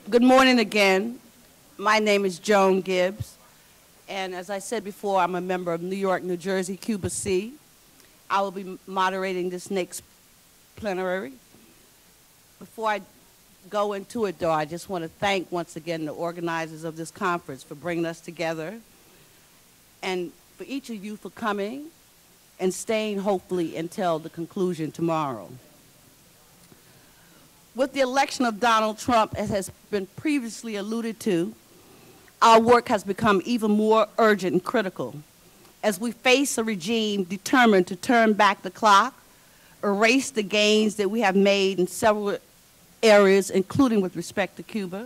Good morning again. My name is Joan Gibbs, and as I said before, I'm a member of New York, New Jersey, Cuba C. I will be moderating this next plenary. Before I go into it, though, I just want to thank once again the organizers of this conference for bringing us together, and for each of you for coming and staying, hopefully, until the conclusion tomorrow. With the election of Donald Trump, as has been previously alluded to, our work has become even more urgent and critical as we face a regime determined to turn back the clock, erase the gains that we have made in several areas, including with respect to Cuba.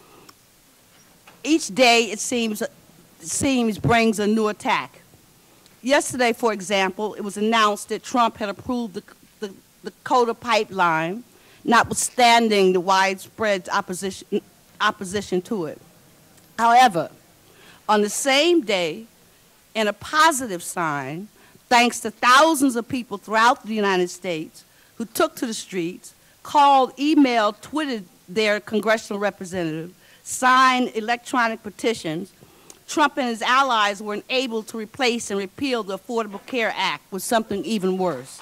Each day, it seems brings a new attack. Yesterday, for example, it was announced that Trump had approved the Coda pipeline, notwithstanding the widespread opposition to it. However, on the same day, in a positive sign, thanks to thousands of people throughout the United States who took to the streets, called, emailed, tweeted their congressional representative, signed electronic petitions, Trump and his allies were unable to replace and repeal the Affordable Care Act with something even worse.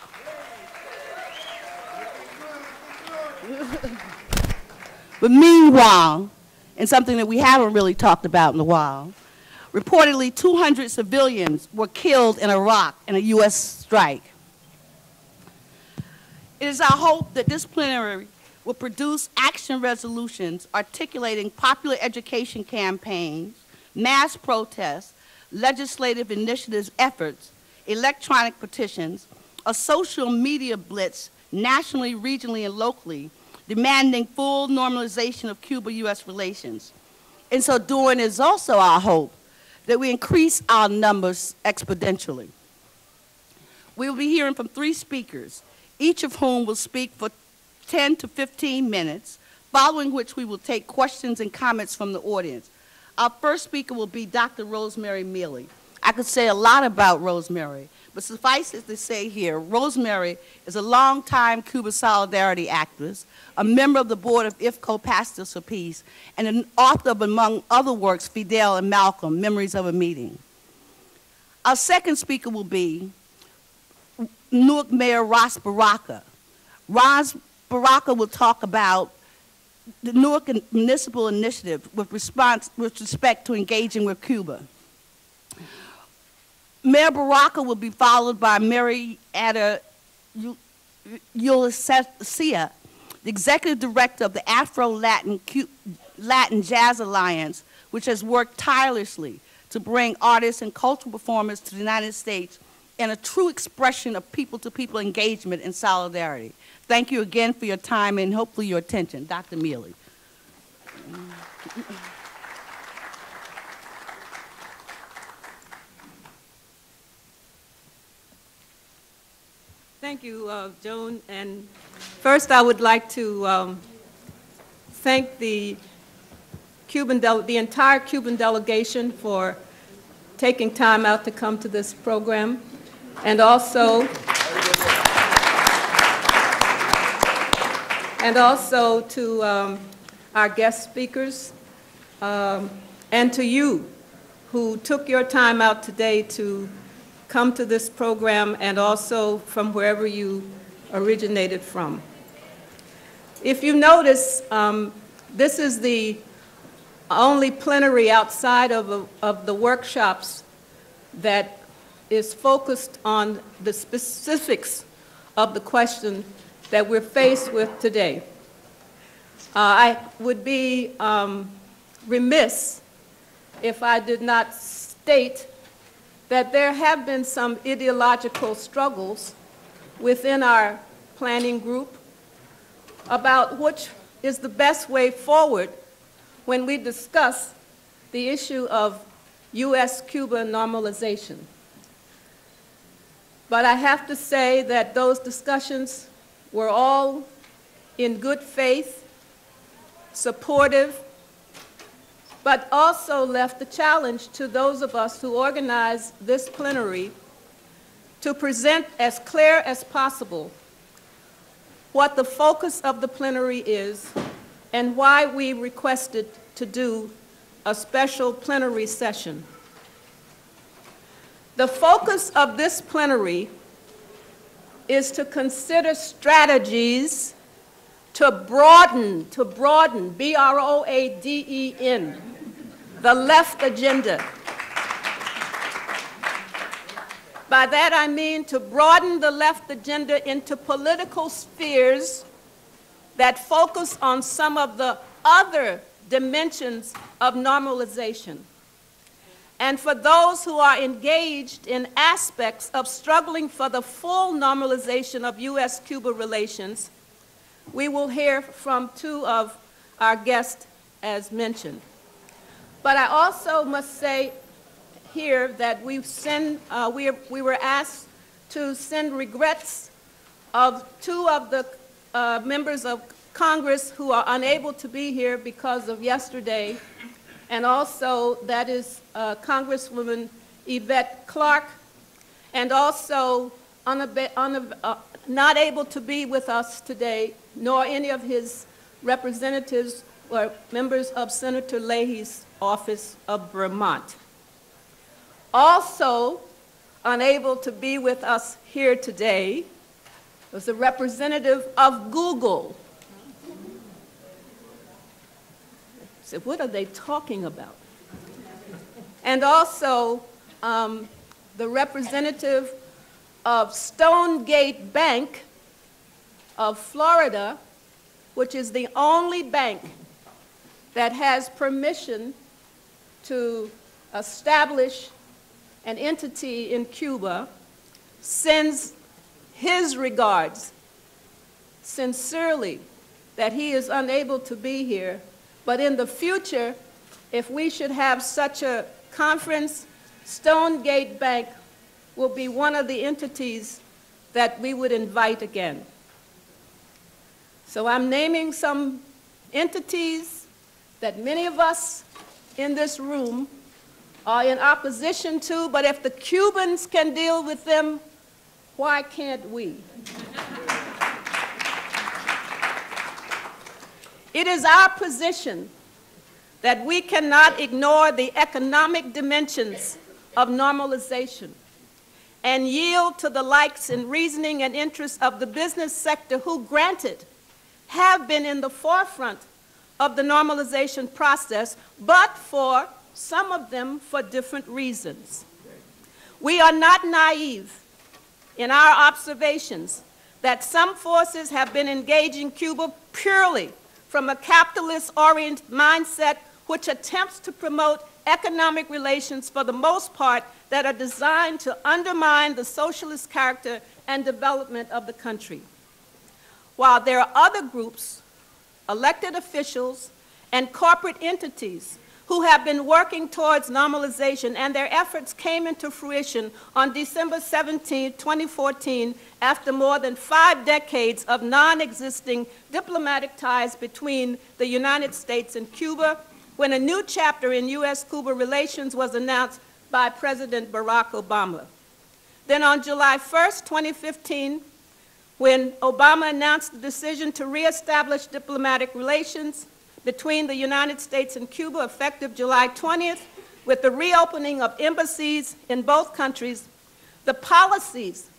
But meanwhile, and something that we haven't really talked about in a while, reportedly 200 civilians were killed in Iraq in a U.S. strike. It is our hope that this plenary will produce action resolutions articulating popular education campaigns, mass protests, legislative initiatives efforts, electronic petitions, a social media blitz nationally, regionally, and locally, demanding full normalization of Cuba-U.S. relations. In so doing, it is also our hope that we increase our numbers exponentially. We will be hearing from 3 speakers, each of whom will speak for 10 to 15 minutes, following which we will take questions and comments from the audience. Our first speaker will be Dr. Rosemary Mealy. I could say a lot about Rosemary, but suffice it to say here, Rosemary is a longtime Cuba Solidarity activist, a member of the board of IFCO Pastors for Peace, and an author of, among other works, Fidel and Malcolm, Memories of a Meeting. Our second speaker will be Newark Mayor Ras Baraka. Ras Baraka will talk about the Newark Municipal Initiative with respect to engaging with Cuba. Mayor Baraka will be followed by Mary Ada Ulysses, the Executive Director of the Afro-Latin Jazz Alliance, which has worked tirelessly to bring artists and cultural performers to the United States and a true expression of people-to-people engagement and solidarity. Thank you again for your time and hopefully your attention. Dr. Mealy. Thank you, Joan. And first, I would like to thank the entire Cuban delegation for taking time out to come to this program, and also to our guest speakers, and to you who took your time out today to come to this program, and also from wherever you originated from. If you notice, this is the only plenary outside of the workshops that is focused on the specifics of the question that we're faced with today. I would be remiss if I did not state that there have been some ideological struggles within our planning group about which is the best way forward when we discuss the issue of U.S.-Cuba normalization. But I have to say that those discussions were all in good faith, supportive, but also left the challenge to those of us who organized this plenary to present as clear as possible what the focus of the plenary is and why we requested to do a special plenary session. The focus of this plenary is to consider strategies to broaden, B-R-O-A-D-E-N, the left agenda. By that I mean to broaden the left agenda into political spheres that focus on some of the other dimensions of normalization. And for those who are engaged in aspects of struggling for the full normalization of U.S.-Cuba relations, we will hear from two of our guests as mentioned. But I also must say here that we were asked to send regrets of two of the members of Congress who are unable to be here because of yesterday, and also that is Congresswoman Yvette Clarke, and also not able to be with us today, nor any of his representatives or members of Senator Leahy's office of Vermont. Also unable to be with us here today was a representative of Google. I said, what are they talking about? And also the representative of Stonegate Bank of Florida, which is the only bank that has permission to establish an entity in Cuba, sends his regards sincerely that he is unable to be here. But in the future, if we should have such a conference, Stonegate Bank will be one of the entities that we would invite again. So I'm naming some entities that many of us in this room are in opposition to, but if the Cubans can deal with them, why can't we? It is our position that we cannot ignore the economic dimensions of normalization and yield to the likes and reasoning and interests of the business sector who, granted, have been in the forefront of the normalization process, but for some of them for different reasons. We are not naive in our observations that some forces have been engaging Cuba purely from a capitalist-oriented mindset which attempts to promote economic relations for the most part that are designed to undermine the socialist character and development of the country. While there are other groups, elected officials, and corporate entities who have been working towards normalization, and their efforts came into fruition on December 17, 2014, after more than 5 decades of non-existing diplomatic ties between the United States and Cuba, when a new chapter in U.S.-Cuba relations was announced by President Barack Obama. Then on July 1st, 2015, when Obama announced the decision to reestablish diplomatic relations between the United States and Cuba effective July 20th, with the reopening of embassies in both countries, the policies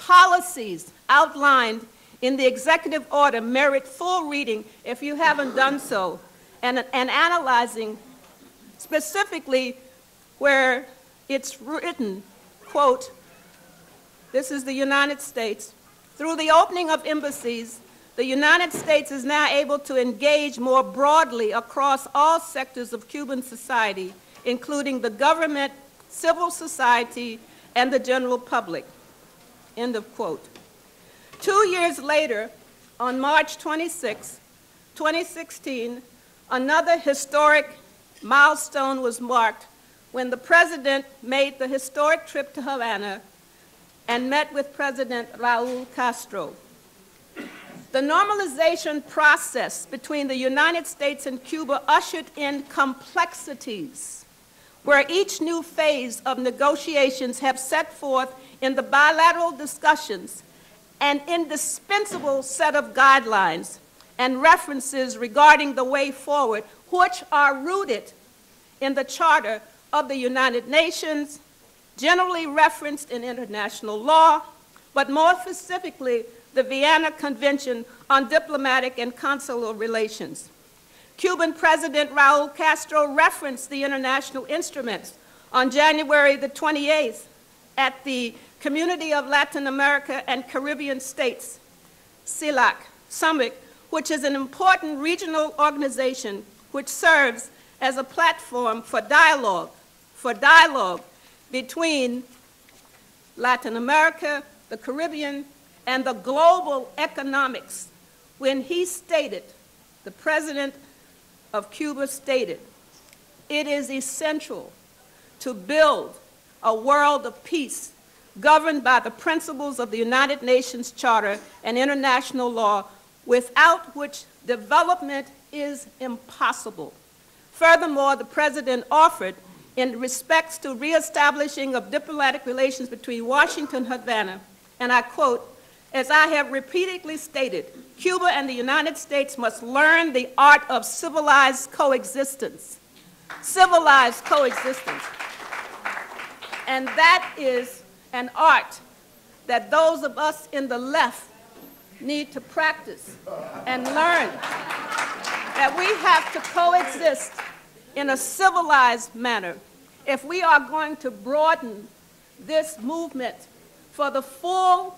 outlined in the executive order merit full reading if you haven't done so, and analyzing specifically where it's written, quote, this is the United States, through the opening of embassies, the United States is now able to engage more broadly across all sectors of Cuban society, including the government, civil society, and the general public. End of quote. 2 years later, on March 26, 2016, another historic milestone was marked when the President made the historic trip to Havana and met with President Raul Castro. The normalization process between the United States and Cuba ushered in complexities where each new phase of negotiations have set forth in the bilateral discussions an indispensable set of guidelines and references regarding the way forward, which are rooted in the Charter of the United Nations, generally referenced in international law, but more specifically, the Vienna Convention on Diplomatic and Consular Relations. Cuban President Raul Castro referenced the international instruments on January the 28th at the Community of Latin America and Caribbean States, CELAC, Summit, which is an important regional organization which serves as a platform for dialogue between Latin America, the Caribbean, and the global economics, when he stated, the president of Cuba stated, it is essential to build a world of peace governed by the principles of the United Nations Charter and international law, without which development is impossible. Furthermore, the president offered, in respects to reestablishing of diplomatic relations between Washington and Havana, and I quote, as I have repeatedly stated, Cuba and the United States must learn the art of civilized coexistence. Civilized coexistence. And that is an art that those of us in the left need to practice and learn, that we have to coexist in a civilized manner if we are going to broaden this movement for the full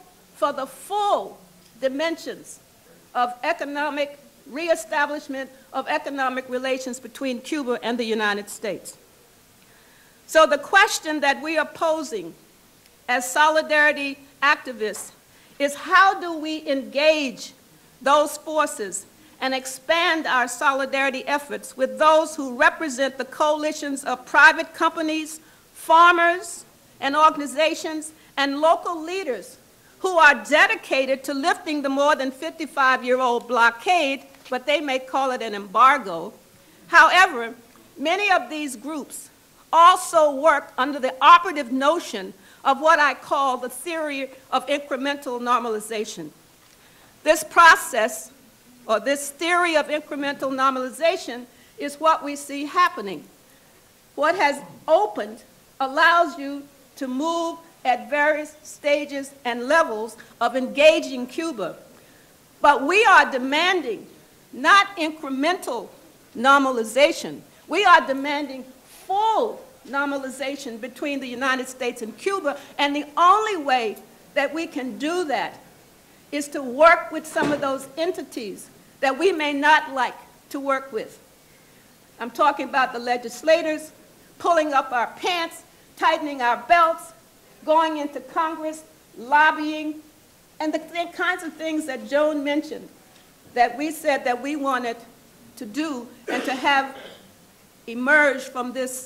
dimensions of economic reestablishment of economic relations between Cuba and the United States. So the question that we are posing as solidarity activists is, how do we engage those forces and expand our solidarity efforts with those who represent the coalitions of private companies, farmers and organizations, and local leaders who are dedicated to lifting the more than 55-year-old blockade, but they may call it an embargo. However, many of these groups also work under the operative notion of what I call the theory of incremental normalization. This process, or this theory of incremental normalization, is what we see happening. What has opened allows you to move at various stages and levels of engaging Cuba. But we are demanding not incremental normalization. We are demanding full normalization between the United States and Cuba, and the only way that we can do that is to work with some of those entities that we may not like to work with. I'm talking about the legislators pulling up our pants, tightening our belts, going into Congress, lobbying, and the kinds of things that Joan mentioned that we said that we wanted to do and to have emerge from this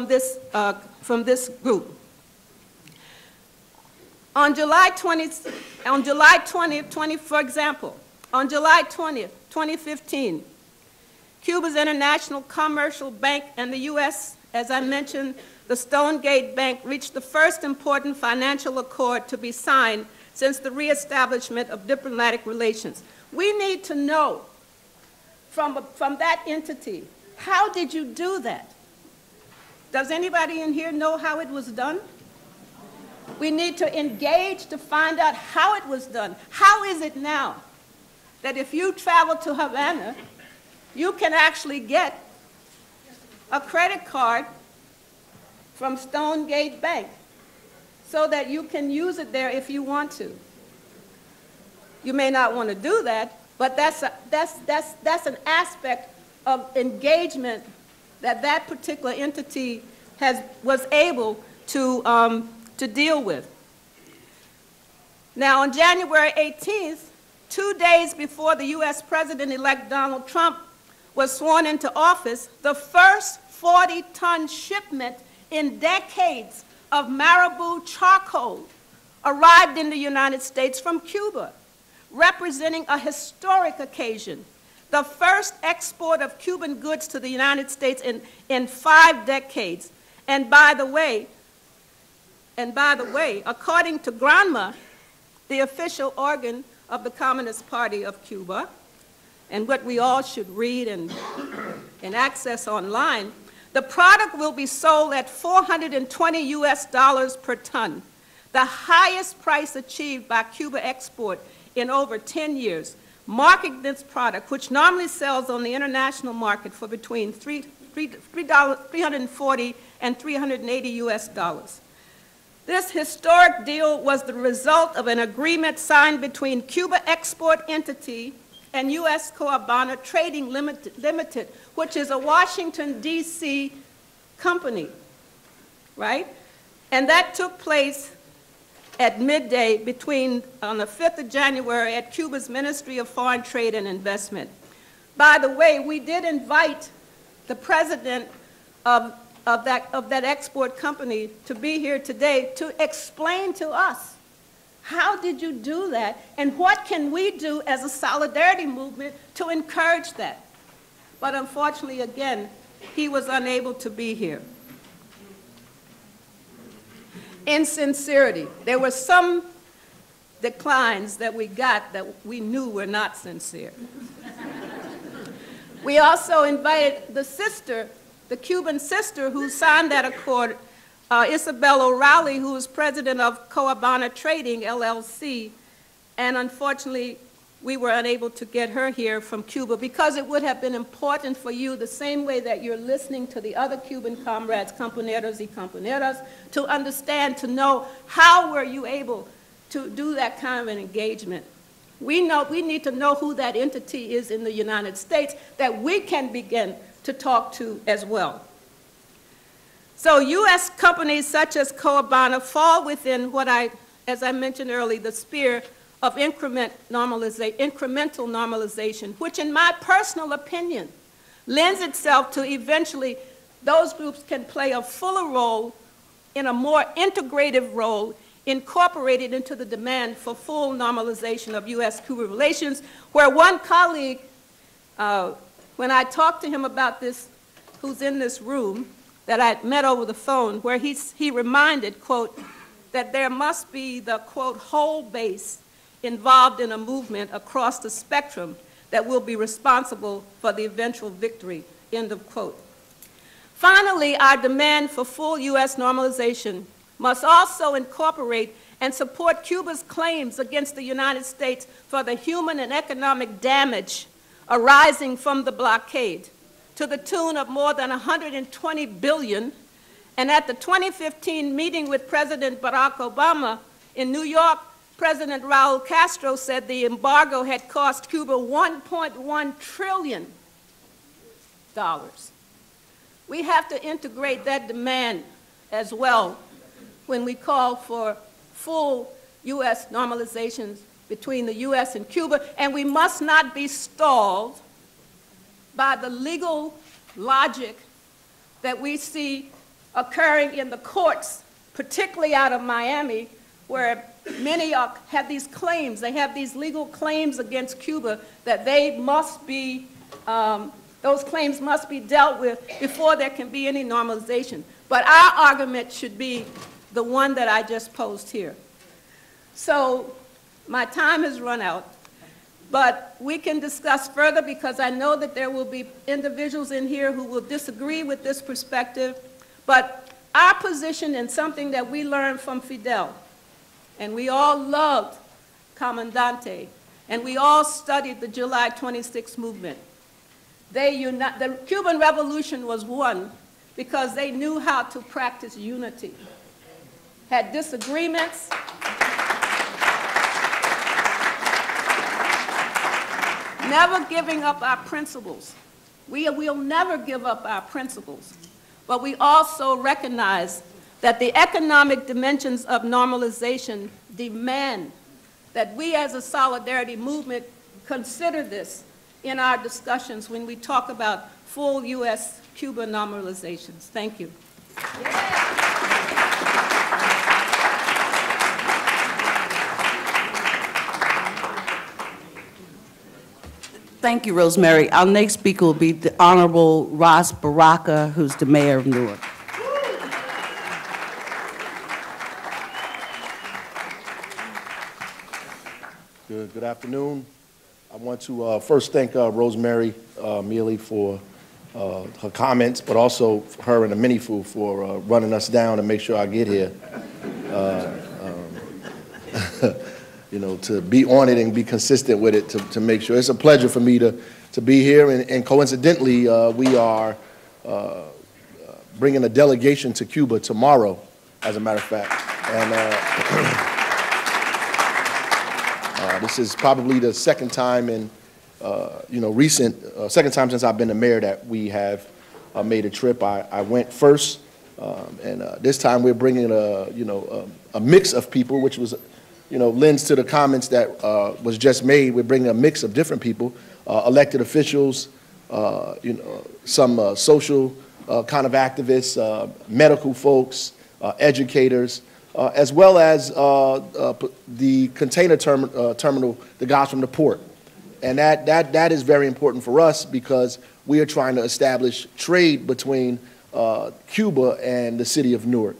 group. On July 20th, for example, on July 20th, 2015, Cuba's International Commercial Bank and the U.S., as I mentioned, the Stonegate Bank, reached the first important financial accord to be signed since the reestablishment of diplomatic relations. We need to know from that entity, how did you do that? Does anybody in here know how it was done? We need to engage to find out how it was done. How is it now that if you travel to Havana, you can actually get a credit card from Stonegate Bank so that you can use it there if you want to? You may not want to do that, but that's an aspect of engagement that particular entity was able to deal with. Now, on January 18th, 2 days before the U.S. President-elect Donald Trump was sworn into office, the first 40-ton shipment in decades of marabou charcoal arrived in the United States from Cuba, representing a historic occasion, the first export of Cuban goods to the United States in 5 decades. And by the way, according to GRANMA, the official organ of the Communist Party of Cuba, and what we all should read and access online, the product will be sold at $420 per ton, the highest price achieved by Cuba Export in over 10 years, marking this product, which normally sells on the international market for between $340 and $380. This historic deal was the result of an agreement signed between Cuba Export Entity and U.S. Coabana Trading Limited, which is a Washington, D.C. company, right? And that took place at midday on the 5th of January at Cuba's Ministry of Foreign Trade and Investment. By the way, we did invite the president of that export company to be here today to explain to us, how did you do that, and what can we do as a solidarity movement to encourage that? But unfortunately, again, he was unable to be here. Insincerity. There were some declines that we got that we knew were not sincere. We also invited the sister, the Cuban sister who signed that accord, Isabel O'Reilly, who is president of Coabana Trading, LLC, and unfortunately, we were unable to get her here from Cuba because it would have been important for you, the same way that you're listening to the other Cuban comrades, compañeros y compañeras, to understand, to know how were you able to do that kind of an engagement. We need to know who that entity is in the United States that we can begin to talk to as well. So U.S. companies such as Coabana fall within what as I mentioned earlier, the sphere of incremental normalization, which in my personal opinion lends itself to eventually those groups can play a fuller role in a more integrative role incorporated into the demand for full normalization of U.S.-Cuba relations, where one colleague, when I talked to him about this, who's in this room, that I met over the phone, where he reminded, quote, that there must be the, quote, whole base involved in a movement across the spectrum that will be responsible for the eventual victory, end of quote. Finally, our demand for full U.S. normalization must also incorporate and support Cuba's claims against the United States for the human and economic damage arising from the blockade, to the tune of more than $120 billion. And at the 2015 meeting with President Barack Obama in New York, President Raul Castro said the embargo had cost Cuba $1.1 trillion. We have to integrate that demand as well when we call for full U.S. normalizations between the U.S. and Cuba, and we must not be stalled by the legal logic that we see occurring in the courts, particularly out of Miami, where many have these claims, they have these legal claims against Cuba that they must be, those claims must be dealt with before there can be any normalization. But our argument should be the one that I just posed here. So my time has run out, but we can discuss further because I know that there will be individuals in here who will disagree with this perspective, but our position and something that we learned from Fidel, and we all loved Comandante, and we all studied the July 26 movement. The Cuban Revolution was won because they knew how to practice unity. Had disagreements, never giving up our principles. We will never give up our principles, but we also recognize that the economic dimensions of normalization demand that we as a solidarity movement consider this in our discussions when we talk about full U.S.-Cuba normalizations. Thank you. Thank you, Rosemary. Our next speaker will be the Honorable Ras Baraka, who's the mayor of Newark. Good afternoon. I want to first thank Rosemary Mealy for her comments, but also her and the Minifu for running us down and make sure I get here. You know, to be on it and be consistent with it, to make sure. It's a pleasure for me to be here, and coincidentally, we are bringing a delegation to Cuba tomorrow, as a matter of fact. And this is probably the second time in, second time since I've been the mayor that we have made a trip. I went first, and this time we're bringing a mix of people, which was, lends to the comments that was just made. We're bringing a mix of different people, elected officials, some social kind of activists, medical folks, educators, as well as the container terminal that goes from the port. And that is very important for us because we are trying to establish trade between Cuba and the city of Newark.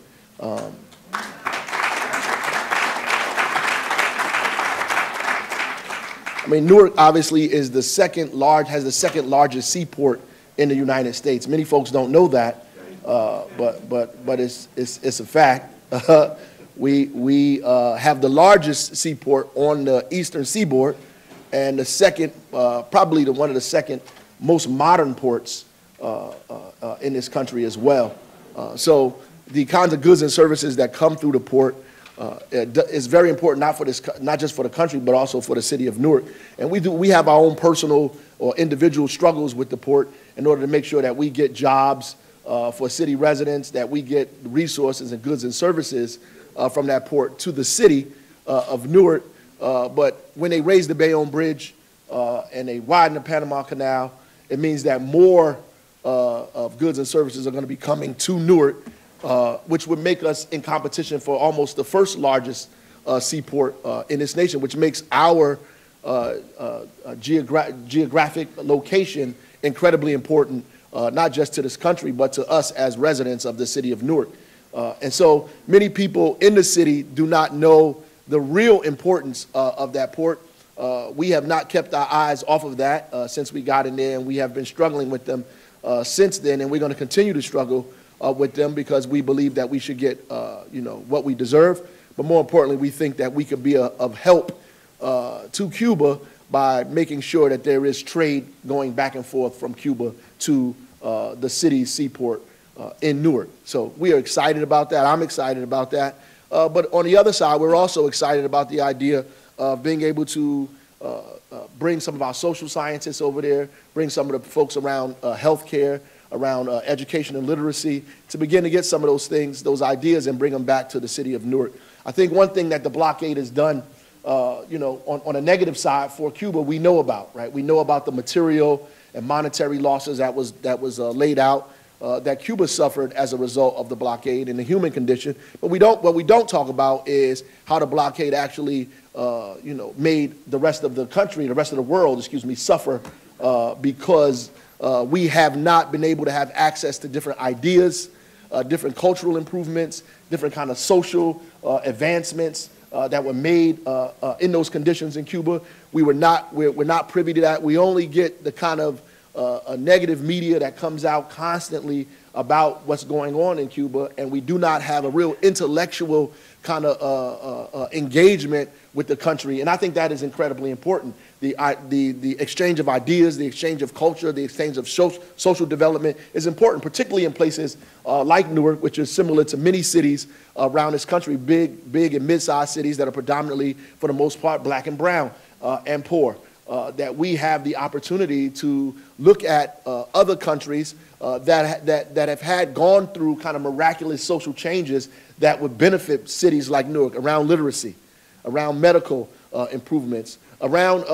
I mean, Newark obviously is has the second largest seaport in the United States. Many folks don't know that, but it's a fact. We have the largest seaport on the eastern seaboard, and the second, probably one of the second most modern ports in this country as well. So the kinds of goods and services that come through the port is very important, not just for the country, but also for the city of Newark. And we have our own personal or individual struggles with the port in order to make sure that we get jobs for city residents, that we get resources and goods and services from that port to the city of Newark. But when they raise the Bayonne Bridge and they widen the Panama Canal, it means that more of goods and services are going to be coming to Newark, which would make us in competition for almost the first largest seaport in this nation, which makes our geographic location incredibly important, not just to this country, but to us as residents of the city of Newark. And so many people in the city do not know the real importance of that port. We have not kept our eyes off of that since we got in there, and we have been struggling with them since then, and we're going to continue to struggle with them because we believe that we should get what we deserve. But more importantly, we think that we could be of help to Cuba by making sure that there is trade going back and forth from Cuba to the city's seaport in Newark. So we are excited about that. I'm excited about that. But on the other side, we're also excited about the idea of being able to bring some of our social scientists over there, bring some of the folks around healthcare, around education and literacy, to begin to get some of those things, those ideas, and bring them back to the city of Newark. I think one thing that the blockade has done, on a negative side for Cuba, we know about, right? We know about the material and monetary losses that was laid out, that Cuba suffered as a result of the blockade and the human condition. But what we don't talk about is how the blockade actually, made the rest of the country, the rest of the world, suffer because we have not been able to have access to different ideas, different cultural improvements, different kind of social advancements that were made in those conditions in Cuba. We're not privy to that. We only get the kind of a negative media that comes out constantly about what's going on in Cuba, and we do not have a real intellectual kind of engagement with the country. And I think that is incredibly important. The exchange of ideas, the exchange of culture, the exchange of social development is important, particularly in places like Newark, which is similar to many cities around this country, big and mid-sized cities that are predominantly, for the most part, black and brown and poor. That we have the opportunity to look at other countries that have gone through kind of miraculous social changes that would benefit cities like Newark around literacy, around medical improvements, around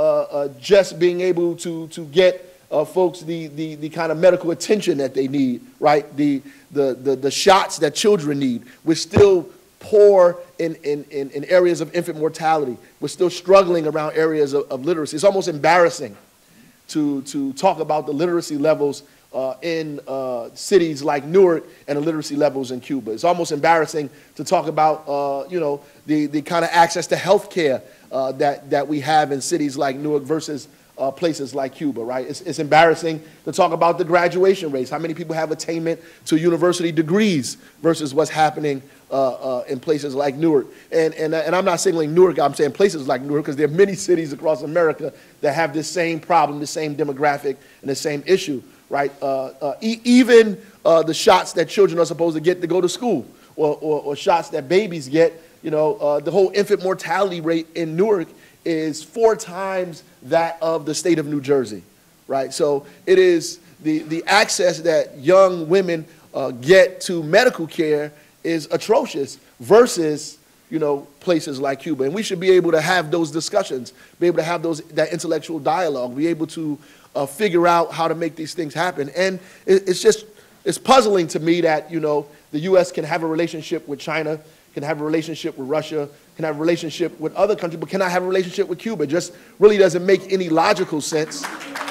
just being able to get folks the kind of medical attention that they need, right? The shots that children need. We're still poor in areas of infant mortality. We're still struggling around areas of literacy. It's almost embarrassing to talk about the literacy levels in cities like Newark and the literacy levels in Cuba. It's almost embarrassing to talk about, you know, the kind of access to health care that we have in cities like Newark versus places like Cuba, right? It's embarrassing to talk about the graduation rates, how many people have attainment to university degrees versus what's happening in places like Newark. And I'm not singling Newark, I'm saying places like Newark, because there are many cities across America that have this same problem, the same demographic, and the same issue, right? Even the shots that children are supposed to get to go to school, or shots that babies get, you know, the whole infant mortality rate in Newark is 4 times that of the state of New Jersey, right? So it is the access that young women get to medical care is atrocious versus, you know, places like Cuba. And we should be able to have those discussions, be able to have that intellectual dialogue, be able to figure out how to make these things happen. And it's puzzling to me that, you know, the U.S. can have a relationship with China, can have a relationship with Russia, can have a relationship with other countries, but cannot have a relationship with Cuba. It just really doesn't make any logical sense.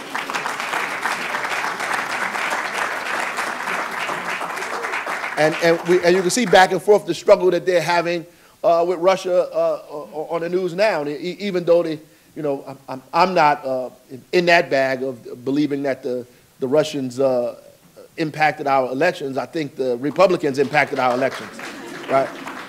And you can see back and forth the struggle that they're having with Russia on the news now. Even though they, you know, I'm not in that bag of believing that the Russians impacted our elections. I think the Republicans impacted our elections, right?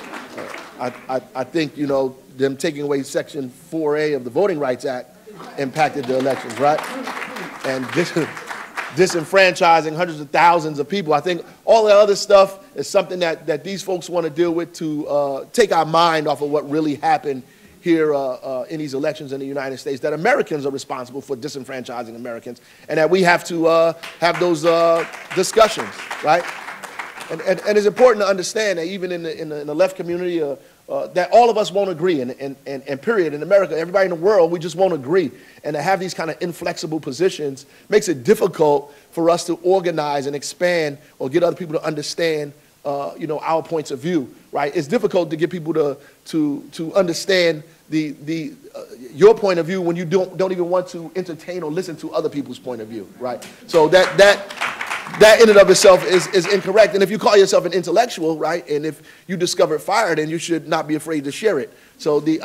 I think, you know, them taking away Section 4A of the Voting Rights Act impacted the elections, right? And disenfranchising hundreds of thousands of people. I think all the other stuff is something that these folks want to deal with to take our mind off of what really happened here in these elections in the United States, that Americans are responsible for disenfranchising Americans, and that we have to have those discussions, right? And it's important to understand that even in the left community, that all of us won't agree, and period. In America, everybody in the world, we just won't agree. And to have these kind of inflexible positions makes it difficult for us to organize and expand or get other people to understand, you know, our points of view, right? It's difficult to get people to understand your point of view when you don't even want to entertain or listen to other people's point of view, right? So that in and of itself is incorrect. And if you call yourself an intellectual, right, and if you discover fire, then you should not be afraid to share it. So the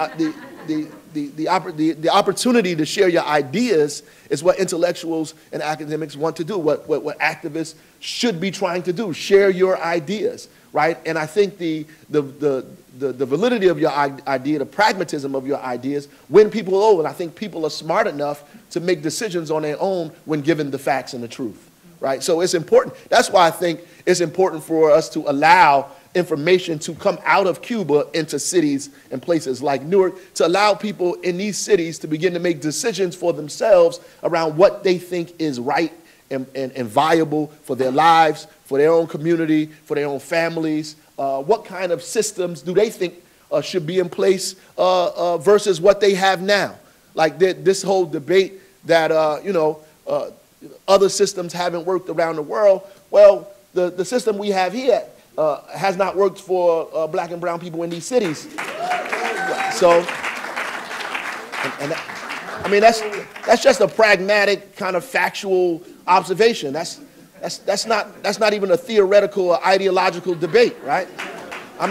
opportunity to share your ideas is what intellectuals and academics want to do, what activists should be trying to do, share your ideas, right? And I think the validity of your idea, the pragmatism of your ideas, win people over. And I think people are smart enough to make decisions on their own when given the facts and the truth. Right? So it's important. That's why I think it's important for us to allow information to come out of Cuba into cities and places like Newark, to allow people in these cities to begin to make decisions for themselves around what they think is right and viable for their lives, for their own community, for their own families. What kind of systems do they think should be in place versus what they have now? Like this whole debate that, you know, other systems haven't worked around the world. Well, the system we have here has not worked for black and brown people in these cities. So, I mean, that's just a pragmatic kind of factual observation. That's not even a theoretical or ideological debate, right? I'm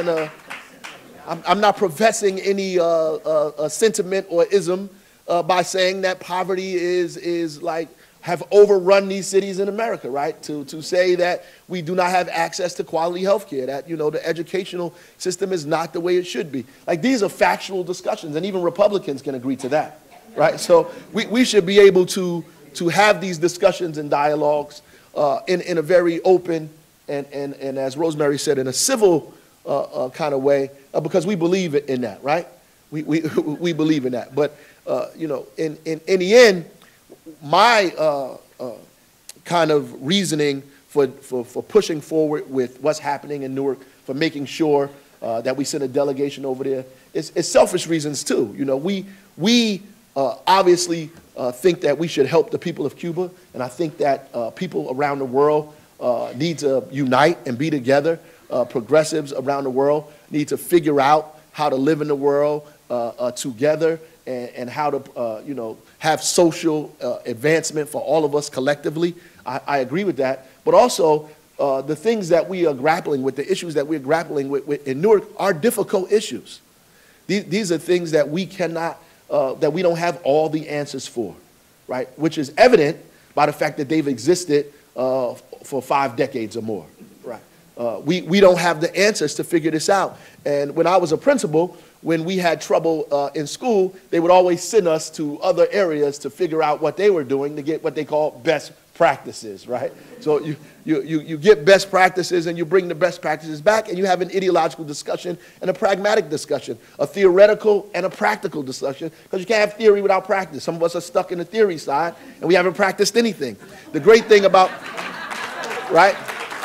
not professing any sentiment or ism by saying that poverty is like have overrun these cities in America, right? To say that we do not have access to quality health care, that, you know, the educational system is not the way it should be. Like, these are factual discussions, and even Republicans can agree to that, right? So we should be able to have these discussions and dialogues in a very open and as Rosemary said, in a civil kind of way, because we believe in that, right? We believe in that. But, you know, in the end, my kind of reasoning for pushing forward with what's happening in Newark, for making sure that we send a delegation over there, is selfish reasons too. You know, we obviously think that we should help the people of Cuba, and I think that people around the world need to unite and be together. Progressives around the world need to figure out how to live in the world together and how to, you know, have social advancement for all of us collectively. I agree with that. But also, the things that we are grappling with, the issues that we're grappling with in Newark are difficult issues. These are things that we cannot, that we don't have all the answers for, right? Which is evident by the fact that they've existed for 5 decades or more, right? We don't have the answers to figure this out. And when I was a principal, when we had trouble in school, they would always send us to other areas to figure out what they were doing to get what they call best practices, right? So you get best practices and you bring the best practices back and you have an ideological discussion and a pragmatic discussion, a theoretical and a practical discussion, because you can't have theory without practice. Some of us are stuck in the theory side and we haven't practiced anything. The great thing about, right?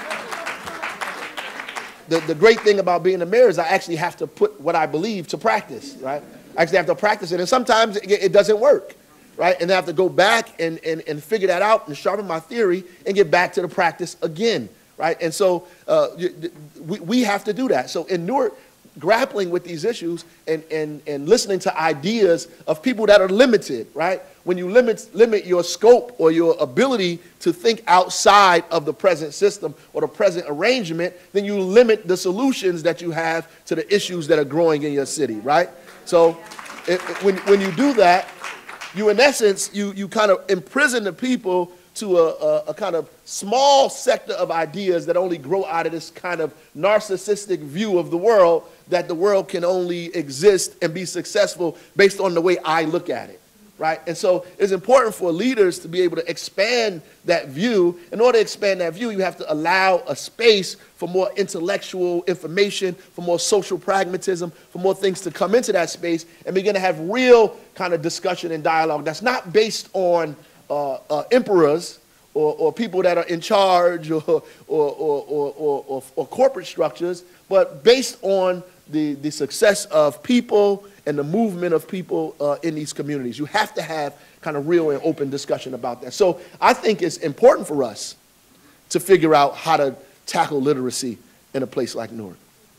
The great thing about being a mayor is I actually have to put what I believe to practice, right? I actually have to practice it, and sometimes it doesn't work, right? And I have to go back and figure that out and sharpen my theory and get back to the practice again, right? And so we have to do that. So in Newark, grappling with these issues and listening to ideas of people that are limited, right? When you limit your scope or your ability to think outside of the present system or the present arrangement, then you limit the solutions that you have to the issues that are growing in your city, right? So when you do that, you in essence, you kind of imprison the people to a kind of small sector of ideas that only grow out of this kind of narcissistic view of the world, that the world can only exist and be successful based on the way I look at it. Right? And so it's important for leaders to be able to expand that view. In order to expand that view, you have to allow a space for more intellectual information, for more social pragmatism, for more things to come into that space and begin to have real kind of discussion and dialogue that's not based on emperors or people that are in charge or corporate structures, but based on the success of people and the movement of people in these communities. You have to have kind of real and open discussion about that. So I think it's important for us to figure out how to tackle literacy in a place like Newark.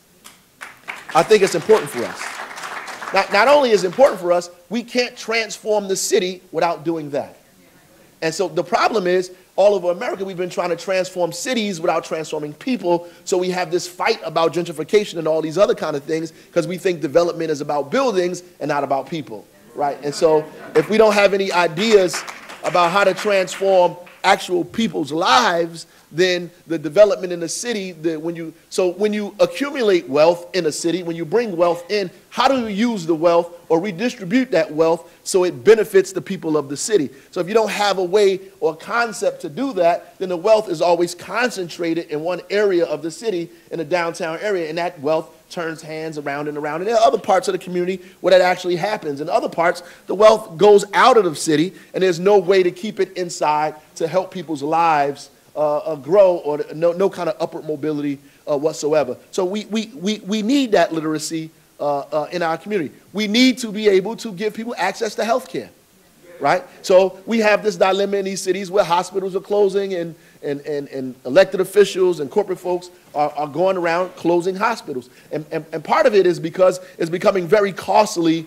I think it's important for us. Not only is it important for us, we can't transform the city without doing that. And so the problem is, all over America, we've been trying to transform cities without transforming people. So we have this fight about gentrification and all these other kind of things because we think development is about buildings and not about people, right? And so if we don't have any ideas about how to transform actual people's lives, then the development in the city, when you accumulate wealth in a city, when you bring wealth in, how do you use the wealth or redistribute that wealth so it benefits the people of the city? So if you don't have a way or concept to do that, then the wealth is always concentrated in one area of the city, in the downtown area, and that wealth turns hands around and around. And there are other parts of the community where that actually happens. In other parts, the wealth goes out of the city, and there's no way to keep it inside to help people's lives grow, or no kind of upward mobility whatsoever. So we need that literacy in our community. We need to be able to give people access to health care, right? So we have this dilemma in these cities where hospitals are closing and elected officials and corporate folks are going around closing hospitals. And part of it is because it's becoming very costly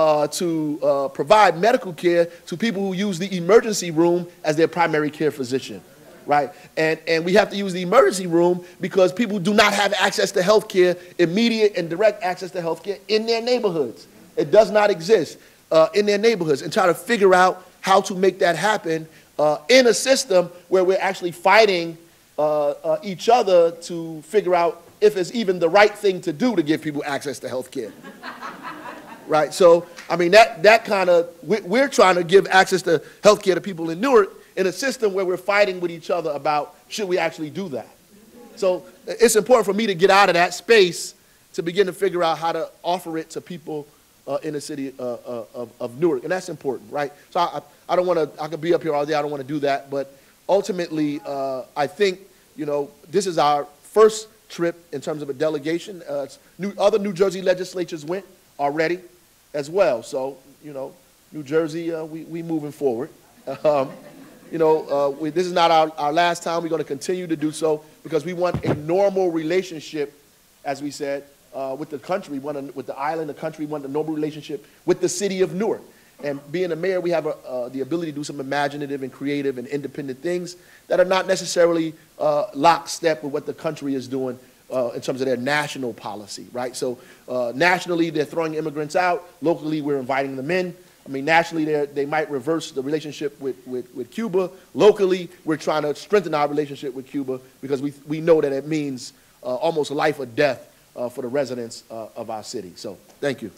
to provide medical care to people who use the emergency room as their primary care physician. Right? And we have to use the emergency room because people do not have access to health care, immediate and direct access to health care in their neighborhoods. It does not exist in their neighborhoods, and try to figure out how to make that happen in a system where we're actually fighting each other to figure out if it's even the right thing to do to give people access to health care. Right? So, I mean, that kind of, we're trying to give access to health care to people in Newark in a system where we're fighting with each other about should we actually do that. So it's important for me to get out of that space to begin to figure out how to offer it to people in the city of Newark, and that's important, right? So I don't want to, I could be up here all day, I don't want to do that, but ultimately I think, you know, this is our first trip in terms of a delegation. Other New Jersey legislatures went already as well, so, you know, New Jersey, we moving forward. You know, this is not our last time. We're going to continue to do so because we want a normal relationship, as we said, with the country, with the island, the country, wanted a noble relationship with the city of Newark. And being a mayor, we have the ability to do some imaginative and creative and independent things that are not necessarily lockstep with what the country is doing in terms of their national policy, right? So nationally, they're throwing immigrants out. Locally, we're inviting them in. I mean, nationally, they might reverse the relationship with Cuba. Locally, we're trying to strengthen our relationship with Cuba because we know that it means almost life or death for the residents of our city. So thank you.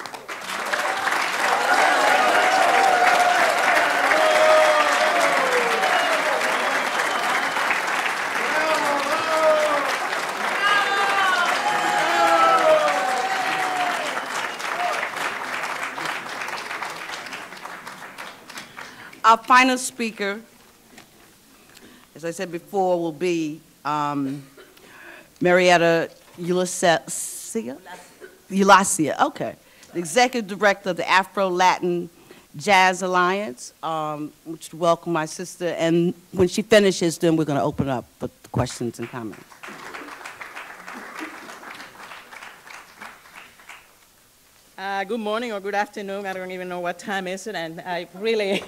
Our final speaker, as I said before, will be Marietta Ulacia, okay, the Executive Director of the Afro-Latin Jazz Alliance, which welcome my sister, and when she finishes, then we're going to open up for questions and comments. Good morning or good afternoon. I don't even know what time is it, and I really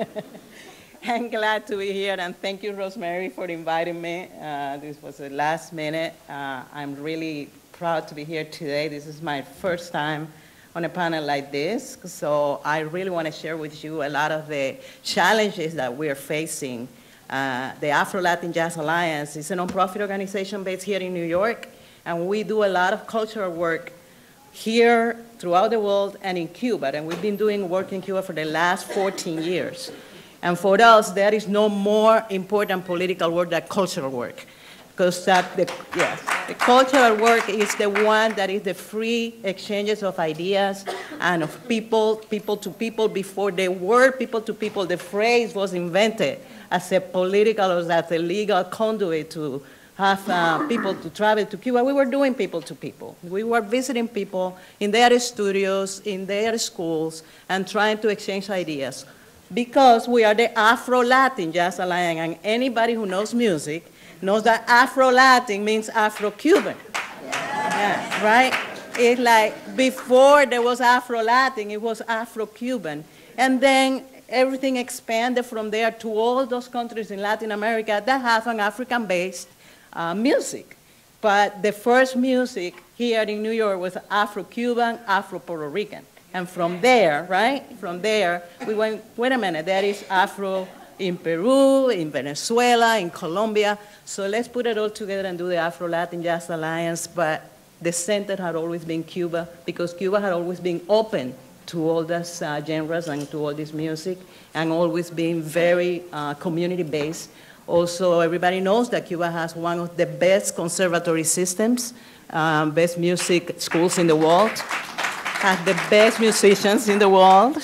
am glad to be here, and thank you, Rosemary, for inviting me. This was the last minute. I'm really proud to be here today. This is my first time on a panel like this, so I really want to share with you a lot of the challenges that we're facing. The Afro-Latin Jazz Alliance is a nonprofit organization based here in New York, and we do a lot of cultural work here, throughout the world, and in Cuba. And we've been doing work in Cuba for the last 14 years. And for us, there is no more important political work than cultural work. Because the cultural work is the one that is the free exchanges of ideas and of people to people. Before the word people to people, the phrase was invented as a political or as a legal conduit to have people to travel to Cuba. We were doing people to people. We were visiting people in their studios, in their schools, and trying to exchange ideas. Because we are the Afro-Latin Jazz Alliance, and anybody who knows music knows that Afro-Latin means Afro-Cuban. Yeah, right? It's like before there was Afro-Latin, it was Afro-Cuban. And then everything expanded from there to all those countries in Latin America that have an African-based music. But the first music here in New York was Afro-Cuban, Afro-Puerto Rican. And from there, right, from there, we went, wait a minute, there is Afro in Peru, in Venezuela, in Colombia. So let's put it all together and do the Afro-Latin Jazz Alliance. But the center had always been Cuba, because Cuba had always been open to all these genres and to all this music, and always been very community-based. Also, everybody knows that Cuba has one of the best conservatory systems, best music schools in the world, has the best musicians in the world.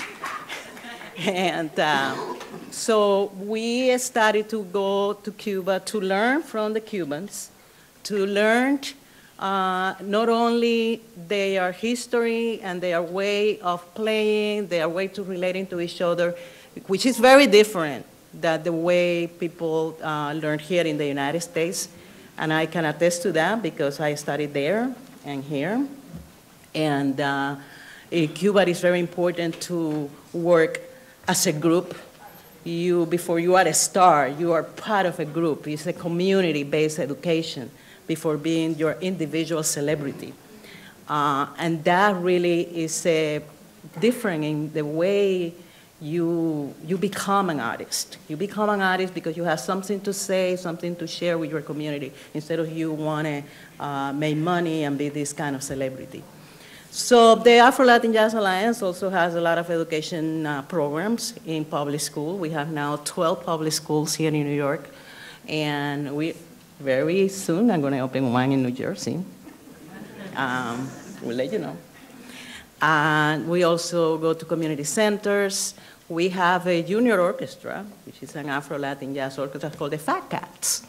And so we started to go to Cuba to learn from the Cubans, to learn not only their history and their way of playing, their way to relating to each other, which is very different than the way people learn here in the United States. And I can attest to that because I studied there and here. And in Cuba, it is very important to work as a group. Before you are a star, you are part of a group. It's a community-based education before being your individual celebrity. And that really is different in the way you become an artist. You become an artist because you have something to say, something to share with your community, instead of you want to make money and be this kind of celebrity. So the Afro-Latin Jazz Alliance also has a lot of education programs in public school. We have now 12 public schools here in New York, and very soon I'm going to open one in New Jersey. We'll let you know. And we also go to community centers. We have a junior orchestra, which is an Afro-Latin jazz orchestra called the Fat Cats.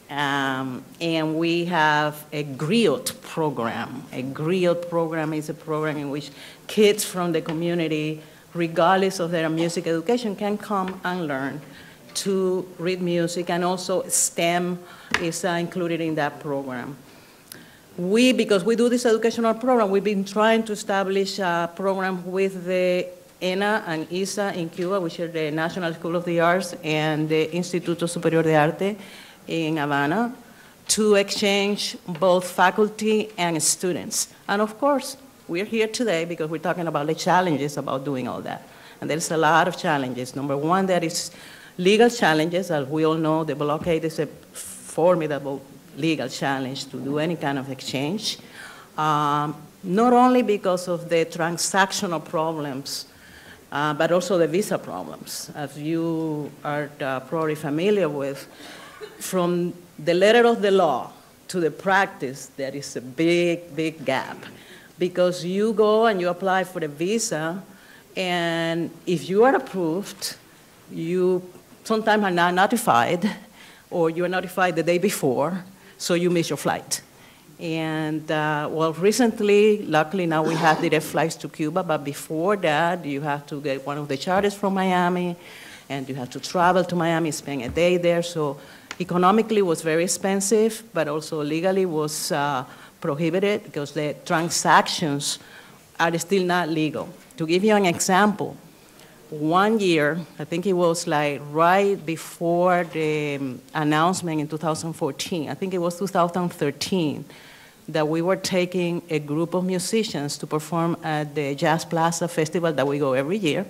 And we have a griot program. A griot program is a program in which kids from the community, regardless of their music education, can come and learn to read music, and also STEM is included in that program. because we do this educational program, we've been trying to establish a program with the ENA and ISA in Cuba, which are the National School of the Arts and the Instituto Superior de Arte in Havana, to exchange both faculty and students. And of course, we're here today because we're talking about the challenges about doing all that. And there's a lot of challenges. Number one, there is legal challenges. As we all know, the blockade is a formidable legal challenge to do any kind of exchange. Not only because of the transactional problems, but also the visa problems. As you are probably familiar with, from the letter of the law to the practice, there is a big, big gap. Because you go and you apply for a visa, and if you are approved, you sometimes are not notified, or you are notified the day before, so you miss your flight. And well, recently, luckily now we have direct flights to Cuba, but before that, you have to get one of the charters from Miami, and you have to travel to Miami, spend a day there. So economically, it was very expensive, but also legally was prohibited because the transactions are still not legal. To give you an example, 1 year, I think it was like right before the announcement in 2014, I think it was 2013, that we were taking a group of musicians to perform at the Jazz Plaza Festival that we go every year.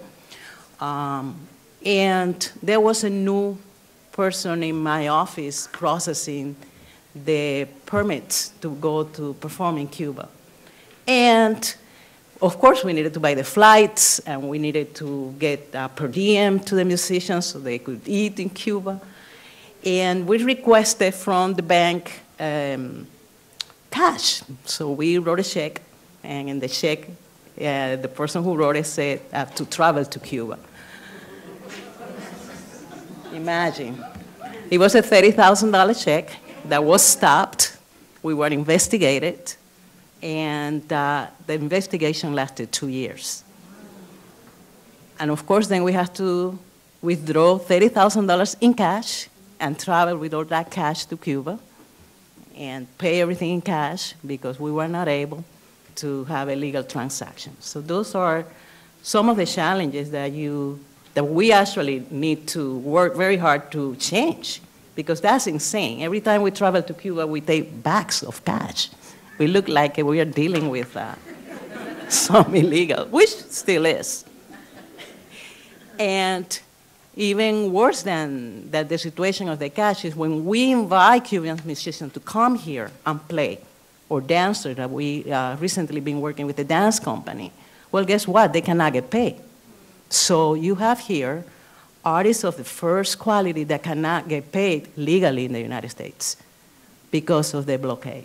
And there was a new person in my office processing the permits to go to perform in Cuba. And of course, we needed to buy the flights, and we needed to get per diem to the musicians so they could eat in Cuba. And we requested from the bank cash. So we wrote a check, and in the check, the person who wrote it said, I have to travel to Cuba. Imagine. It was a $30,000 check that was stopped. We were investigated. And the investigation lasted 2 years. And of course, then we had to withdraw $30,000 in cash and travel with all that cash to Cuba and pay everything in cash because we were not able to have a legal transaction. So those are some of the challenges that we actually need to work very hard to change, because that's insane. Every time we travel to Cuba, we take bags of cash. We look like we are dealing with some illegal, which still is. And even worse than that, the situation of the cash is when we invite Cuban musicians to come here and play, or dancers that we recently been working with a dance company. Well, guess what? They cannot get paid. So you have here artists of the first quality that cannot get paid legally in the United States because of the blockade.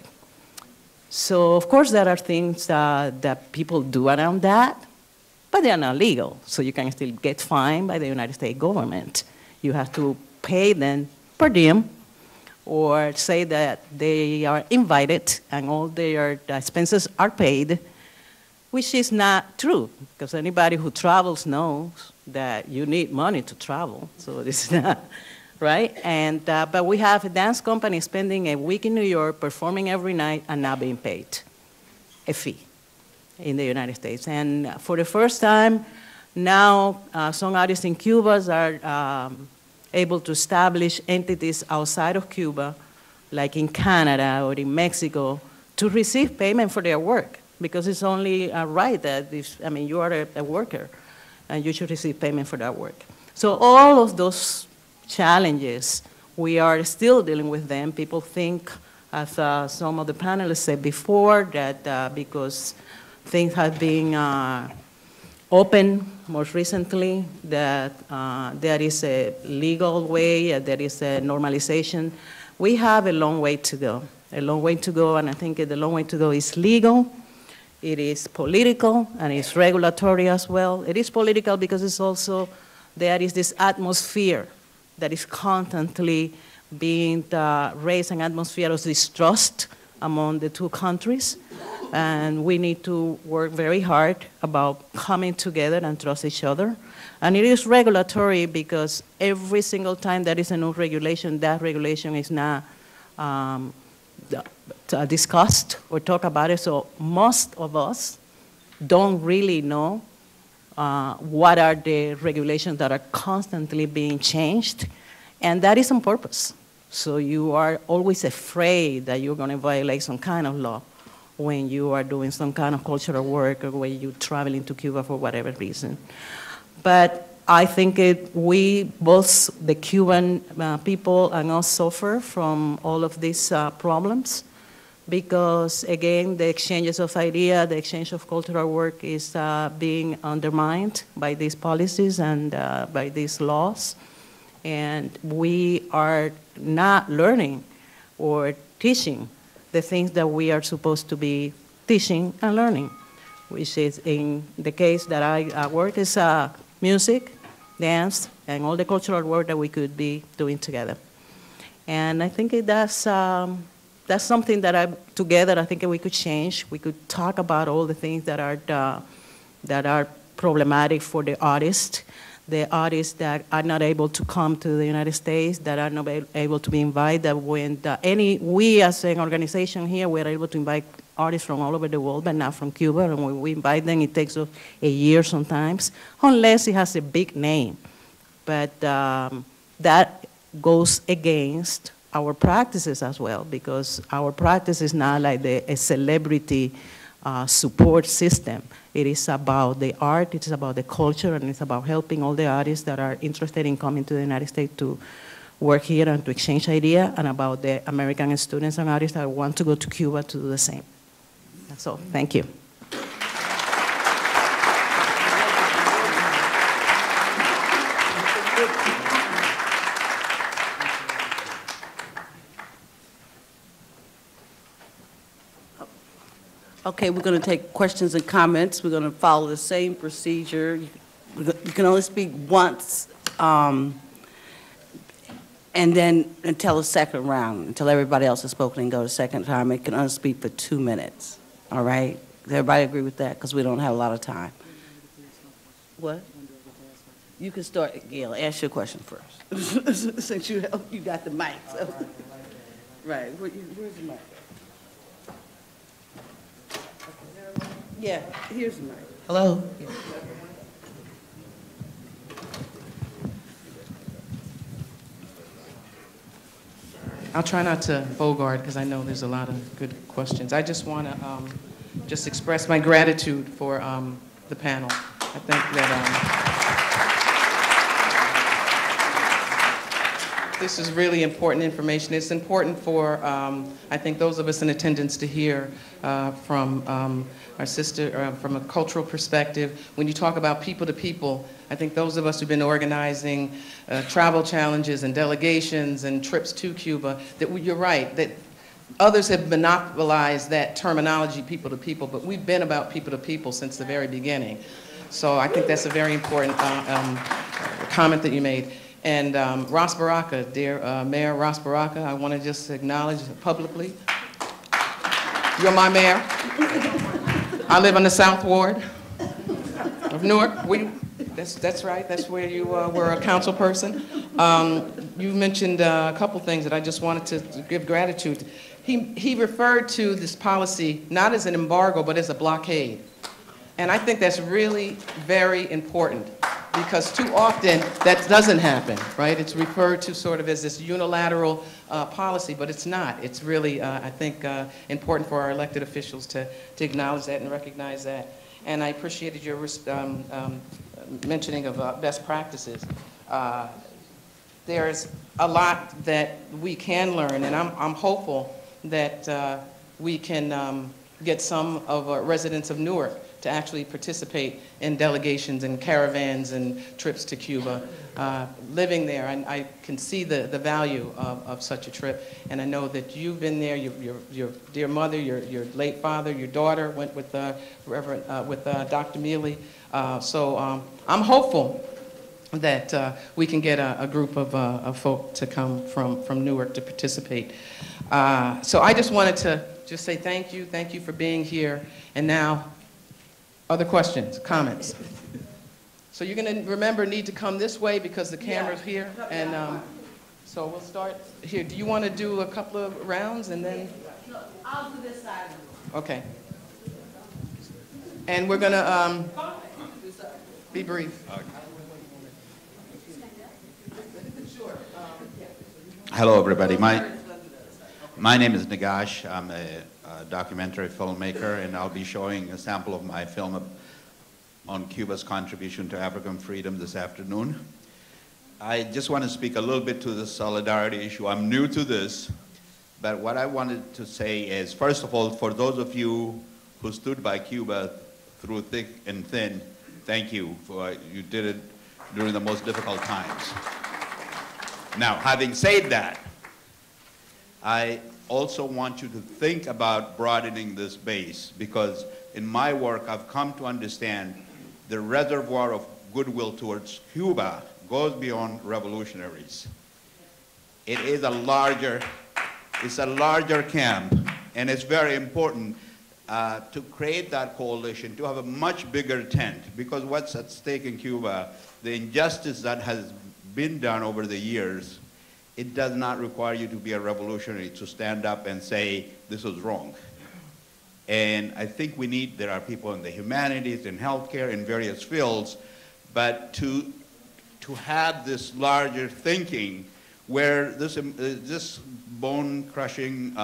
So, of course, there are things that people do around that, but they are not legal. So you can still get fined by the United States government. You have to pay them per diem, or say that they are invited and all their expenses are paid, which is not true, because anybody who travels knows that you need money to travel. So this is not right? And, but we have a dance company spending a week in New York, performing every night, and not being paid a fee in the United States. And for the first time, now some artists in Cuba are able to establish entities outside of Cuba, like in Canada or in Mexico, to receive payment for their work, because it's only right that if, I mean, you are a worker, and you should receive payment for that work. So all of those challenges, we are still dealing with them. People think, as some of the panelists said before, that because things have been open most recently, that there is a legal way, there is a normalization. We have a long way to go, and I think the long way to go is legal, it is political, and it's regulatory as well. It is political because it's also, there is this atmosphere that is constantly being raised, an atmosphere of distrust among the two countries. And we need to work very hard about coming together and trust each other. And it is regulatory because every single time there is a new regulation, that regulation is not discussed or talked about it, so most of us don't really know what are the regulations that are constantly being changed, and that is on purpose. So you are always afraid that you're going to violate some kind of law when you are doing some kind of cultural work or when you're traveling to Cuba for whatever reason. But I think we, both the Cuban people and us, suffer from all of these problems because, again, the exchanges of ideas, the exchange of cultural work is being undermined by these policies and by these laws. And we are not learning or teaching the things that we are supposed to be teaching and learning, which is, in the case that I work, is music, dance, and all the cultural work that we could be doing together. And I think that's something that together I think we could change. We could talk about all the things that are problematic for the artists that are not able to come to the United States, that are not able to be invited. When we as an organization here, we're able to invite artists from all over the world, but not from Cuba. And when we invite them, it takes us a year sometimes, unless it has a big name. But that goes against our practices as well, because our practice is not like a celebrity support system. It is about the art, it is about the culture, and it's about helping all the artists that are interested in coming to the United States to work here and to exchange ideas, and about the American students and artists that want to go to Cuba to do the same. That's all. Thank you. Okay, we're going to take questions and comments. We're going to follow the same procedure. You can only speak once, and then until the second round, until everybody else has spoken and go to second time. It can only speak for 2 minutes. All right? Does everybody agree with that? Because we don't have a lot of time. What? You can start, Gail. Ask your question first, since you got the mic. So. Right. Where's the mic? Yeah, here's the mic. Hello. Yeah. I'll try not to bogart because I know there's a lot of good questions. I just want to just express my gratitude for the panel. I think that this is really important information. It's important for, I think, those of us in attendance to hear from our sister, from a cultural perspective. When you talk about people to people, I think those of us who've been organizing travel challenges and delegations and trips to Cuba, that you're right, that others have monopolized that terminology, people to people, but we've been about people to people since the very beginning. So I think that's a very important comment that you made. And Ras Baraka, dear Mayor Ras Baraka, I want to just acknowledge publicly, you're my mayor. I live on the South Ward of Newark. That's right, that's where you were a council person. You mentioned a couple things that I just wanted to give gratitude. He referred to this policy not as an embargo, but as a blockade. And I think that's really very important, because too often that doesn't happen, right? It's referred to sort of as this unilateral policy, but it's not. It's really, I think, important for our elected officials to acknowledge that and recognize that. And I appreciated your mentioning of best practices. There's a lot that we can learn, and I'm hopeful that we can get some of our residents of Newark to actually participate in delegations and caravans and trips to Cuba. Living there, I can see the value of such a trip, and I know that you've been there. Your dear mother, your late father, your daughter went with with Dr. Mealy. So I'm hopeful that we can get a group of folk to come from Newark to participate. So I just wanted to just say thank you for being here, and now. Other questions, comments? So you're going to need to come this way because the camera's here. And so we'll start here. Do you want to do a couple of rounds and then? I'll do this side. Okay. And we're going to be brief. Hello, everybody. My name is Nagash. I'm a documentary filmmaker, and I'll be showing a sample of my film on Cuba's contribution to African freedom this afternoon. I just want to speak a little bit to the solidarity issue. I'm new to this, but what I wanted to say is, first of all, for those of you who stood by Cuba through thick and thin, thank you. You did it during the most difficult times. Now, having said that, I also want you to think about broadening this base, because in my work, I've come to understand the reservoir of goodwill towards Cuba goes beyond revolutionaries. It is a larger camp, and it's very important to create that coalition, to have a much bigger tent, because what's at stake in Cuba, the injustice that has been done over the years, it does not require you to be a revolutionary to stand up and say, this is wrong. And I think there are people in the humanities, in healthcare, in various fields, but to have this larger thinking where this bone-crushing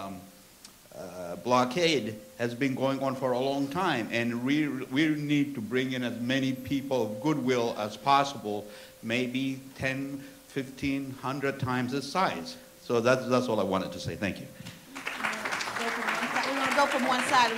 blockade has been going on for a long time, and we need to bring in as many people of goodwill as possible, maybe 10, 15, 100 times its size. So that's all I wanted to say. Thank you. We're going to go from one side.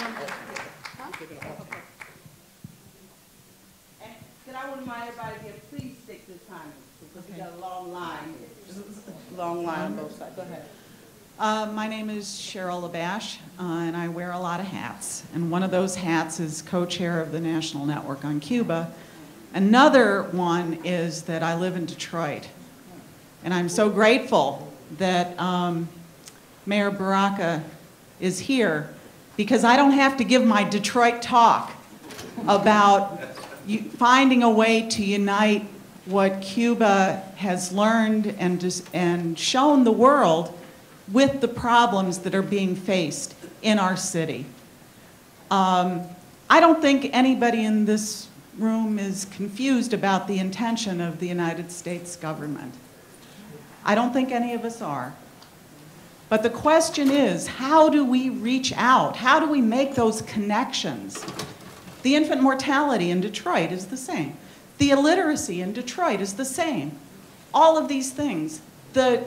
And can I remind everybody again, please stick to time, because we got a long line. Long line on both sides. Go ahead. My name is Cheryl Labash, and I wear a lot of hats. And one of those hats is co-chair of the National Network on Cuba. Another one is that I live in Detroit. And I'm so grateful that Mayor Baraka is here, because I don't have to give my Detroit talk about finding a way to unite what Cuba has learned and shown the world with the problems that are being faced in our city. I don't think anybody in this room is confused about the intention of the United States government. I don't think any of us are. But the question is, how do we reach out? How do we make those connections? The infant mortality in Detroit is the same. The illiteracy in Detroit is the same. All of these things. The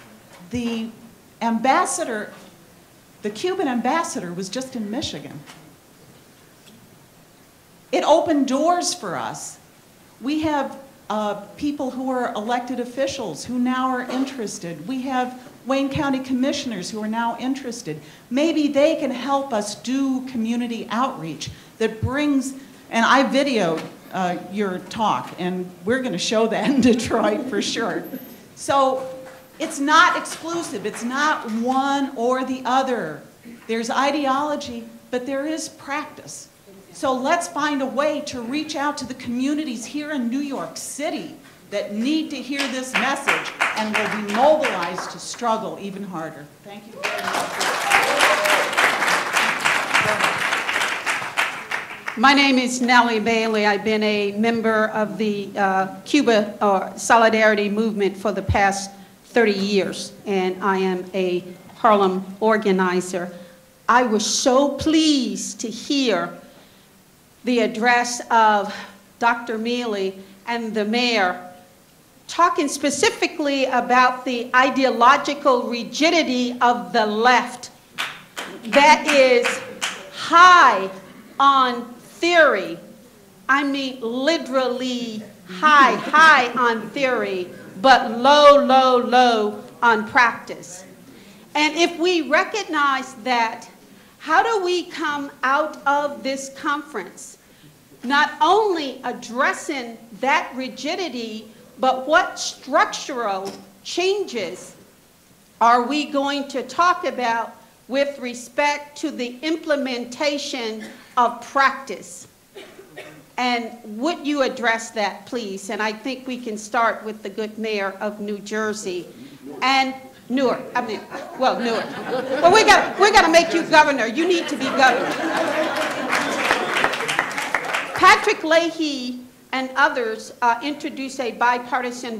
ambassador, the Cuban ambassador was just in Michigan. It opened doors for us. We have people who are elected officials who now are interested. We have Wayne County commissioners who are now interested. Maybe they can help us do community outreach that brings, and I videoed your talk, and we're going to show that in Detroit for sure. So it's not exclusive. It's not one or the other. There's ideology, but there is practice. So let's find a way to reach out to the communities here in New York City that need to hear this message and will be mobilized to struggle even harder. Thank you very much. My name is Nellie Bailey. I've been a member of the Cuba Solidarity Movement for the past 30 years, and I am a Harlem organizer. I was so pleased to hear the address of Dr. Mealy and the mayor talking specifically about the ideological rigidity of the left that is high on theory. I mean literally high on theory, but low on practice. And if we recognize that, how do we come out of this conference not only addressing that rigidity, but what structural changes are we going to talk about with respect to the implementation of practice? And would you address that, please? And I think we can start with the good mayor of New Jersey. And Newark, well, Newark. Well, we're gonna make you governor. You need to be governor. Patrick Leahy and others introduced a bipartisan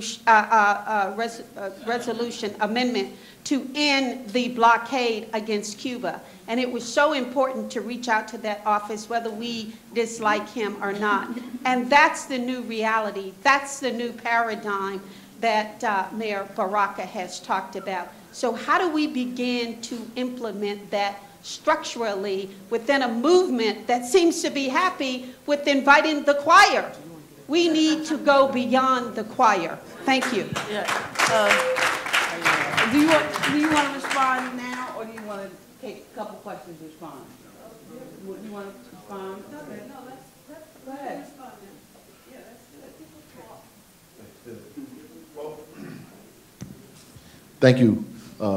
resolution amendment to end the blockade against Cuba. And it was so important to reach out to that office, whether we dislike him or not. And that's the new reality. That's the new paradigm that Mayor Baraka has talked about. So how do we begin to implement that structurally within a movement that seems to be happy with inviting the choir? We need to go beyond the choir. Thank you. Yeah. Do you want to respond now, or do you want to take a couple questions to respond? Do you want to respond? Okay. No, let's go ahead. Thank you.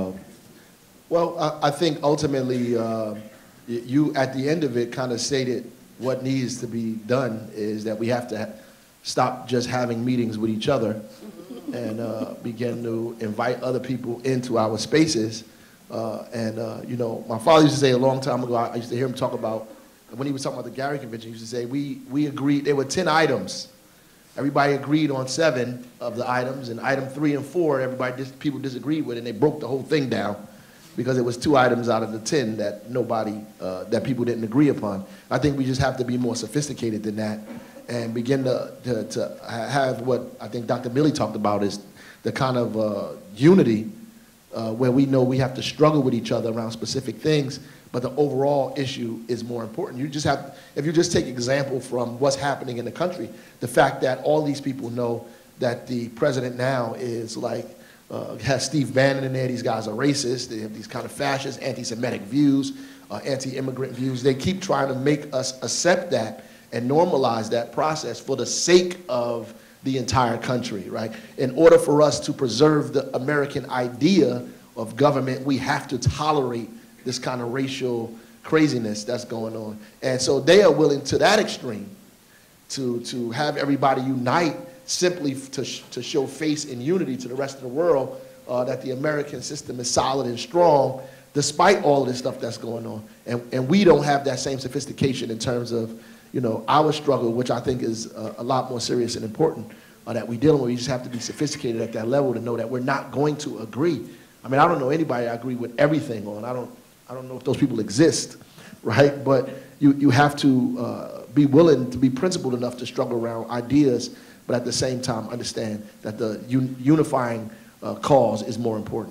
Well, I think ultimately you, at the end of it, kind of stated what needs to be done is that we have to stop just having meetings with each other and begin to invite other people into our spaces. You know, my father used to say a long time ago, I used to hear him talk about, when he was talking about the Gary Convention, he used to say, we agreed, there were 10 items. Everybody agreed on 7 of the items, and item 3 and 4, people disagreed with, and they broke the whole thing down because it was 2 items out of the 10 that that people didn't agree upon. I think we just have to be more sophisticated than that and begin to have what I think Dr. Milley talked about is the kind of unity where we know we have to struggle with each other around specific things, but the overall issue is more important. You just have, if you just take example from what's happening in the country, the fact that all these people know that the president now is like, has Steve Bannon in there, these guys are racist, they have these kind of fascist, anti-Semitic views, anti-immigrant views. They keep trying to make us accept that and normalize that process for the sake of the entire country, right? In order for us to preserve the American idea of government, we have to tolerate this kind of racial craziness that's going on. And so they are willing to that extreme to have everybody unite simply to show face and unity to the rest of the world that the American system is solid and strong despite all of this stuff that's going on. And we don't have that same sophistication in terms of, you know, our struggle, which I think is a lot more serious and important that we're dealing with. We just have to be sophisticated at that level to know that we're not going to agree. I mean, I don't know anybody I agree with everything on. I don't know if those people exist, right? But you have to be willing to be principled enough to struggle around ideas, but at the same time understand that the unifying cause is more important.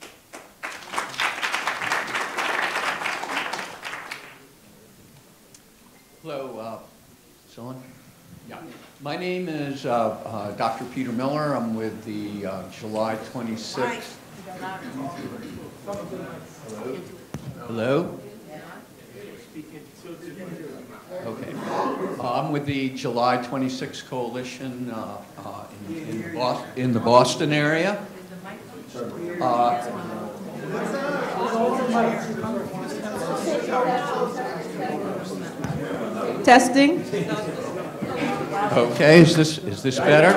Hello, is it on? Yeah. My name is Dr. Peter Miller. I'm with the July 26th. Hello? Okay. I'm with the July 26th Coalition in the Boston area. Testing. Okay, is this better?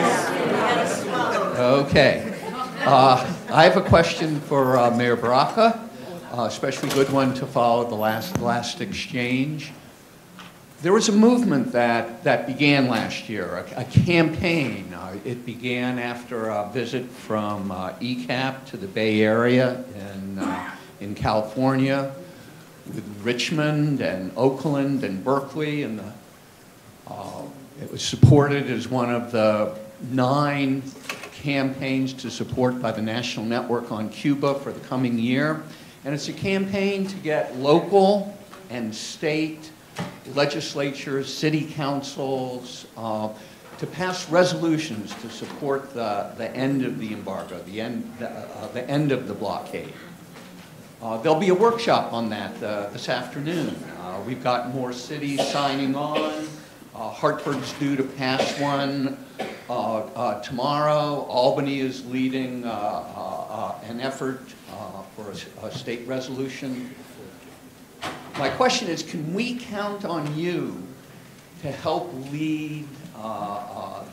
Okay. I have a question for Mayor Baraka, especially a good one to follow the last exchange. There was a movement that began last year, a campaign. It began after a visit from ECAP to the Bay Area in California, with Richmond and Oakland and Berkeley, and it was supported as one of the 9 campaigns to support by the National Network on Cuba for the coming year. And it's a campaign to get local and state legislatures, city councils, to pass resolutions to support the end of the embargo, the end of the blockade. There'll be a workshop on that this afternoon. We've got more cities signing on. Hartford's due to pass one tomorrow. Albany is leading an effort for a state resolution. My question is, can we count on you to help lead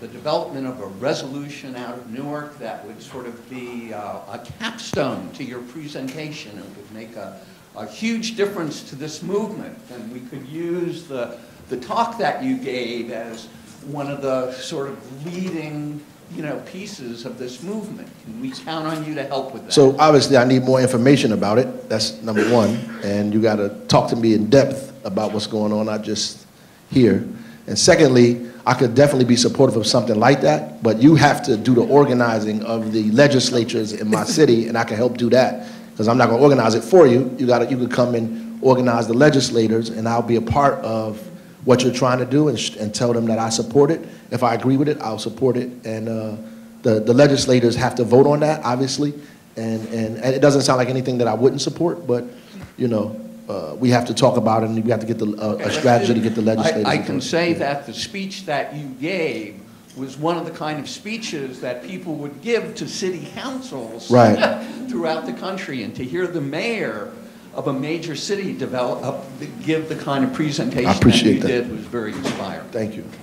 the development of a resolution out of Newark that would sort of be a capstone to your presentation and would make a huge difference to this movement. And we could use the talk that you gave as one of the sort of leading, pieces of this movement. Can we count on you to help with that? So obviously I need more information about it. That's number one. And you got to talk to me in depth about what's going on, not just here. And secondly, I could definitely be supportive of something like that, but you have to do the organizing of the legislatures in my city, and I can help do that because I'm not going to organize it for you. You could come and organize the legislators, and I'll be a part of what you're trying to do and tell them that I support it. If I agree with it, I'll support it. And the legislators have to vote on that, obviously. And it doesn't sound like anything that I wouldn't support, but, we have to talk about it, and we have to get a strategy to get the legislators. I can say that the speech that you gave was one of the kind of speeches that people would give to city councils throughout the country. And to hear the mayor of a major city give the kind of presentation that you did was very inspiring. Thank you.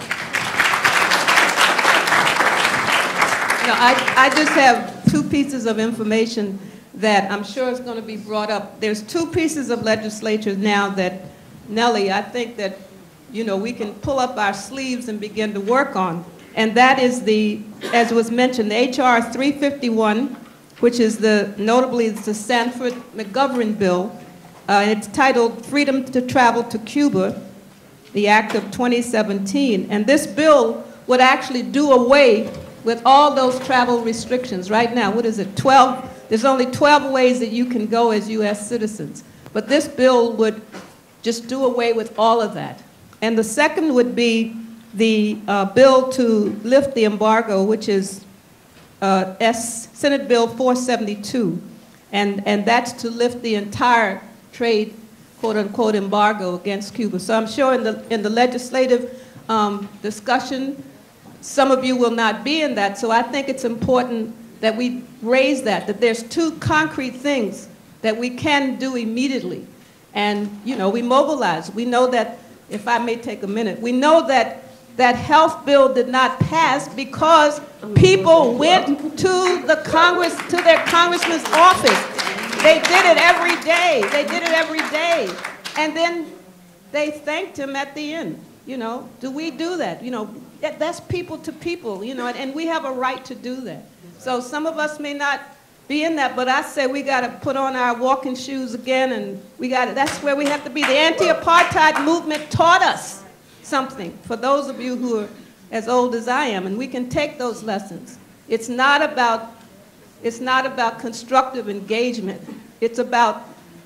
I just have two pieces of information that I'm sure is going to be brought up. There's two pieces of legislature now that, Nellie, I think that, we can pull up our sleeves and begin to work on. And that is as was mentioned, the H.R. 351, which is notably it's the Sanford-McGovern bill. It's titled Freedom to Travel to Cuba, the Act of 2017. And this bill would actually do away with all those travel restrictions. Right now, what is it, 12? There's only 12 ways that you can go as U.S. citizens. But this bill would just do away with all of that. And the second would be the bill to lift the embargo, which is Senate Bill 472. And that's to lift the entire trade, quote-unquote, embargo against Cuba. So I'm sure in the legislative discussion, some of you will not be in that. So I think it's important that we raise that there's two concrete things that we can do immediately. And, we mobilize. We know that, if I may take a minute, we know that that health bill did not pass because people went to their congressman's office. They did it every day. They did it every day. And then they thanked him at the end. Do we do that? That's people to people, and we have a right to do that. So some of us may not be in that, but I say we got to put on our walking shoes again, and that's where we have to be. The anti-apartheid movement taught us something, for those of you who are as old as I am, and we can take those lessons. It's not about constructive engagement. It's about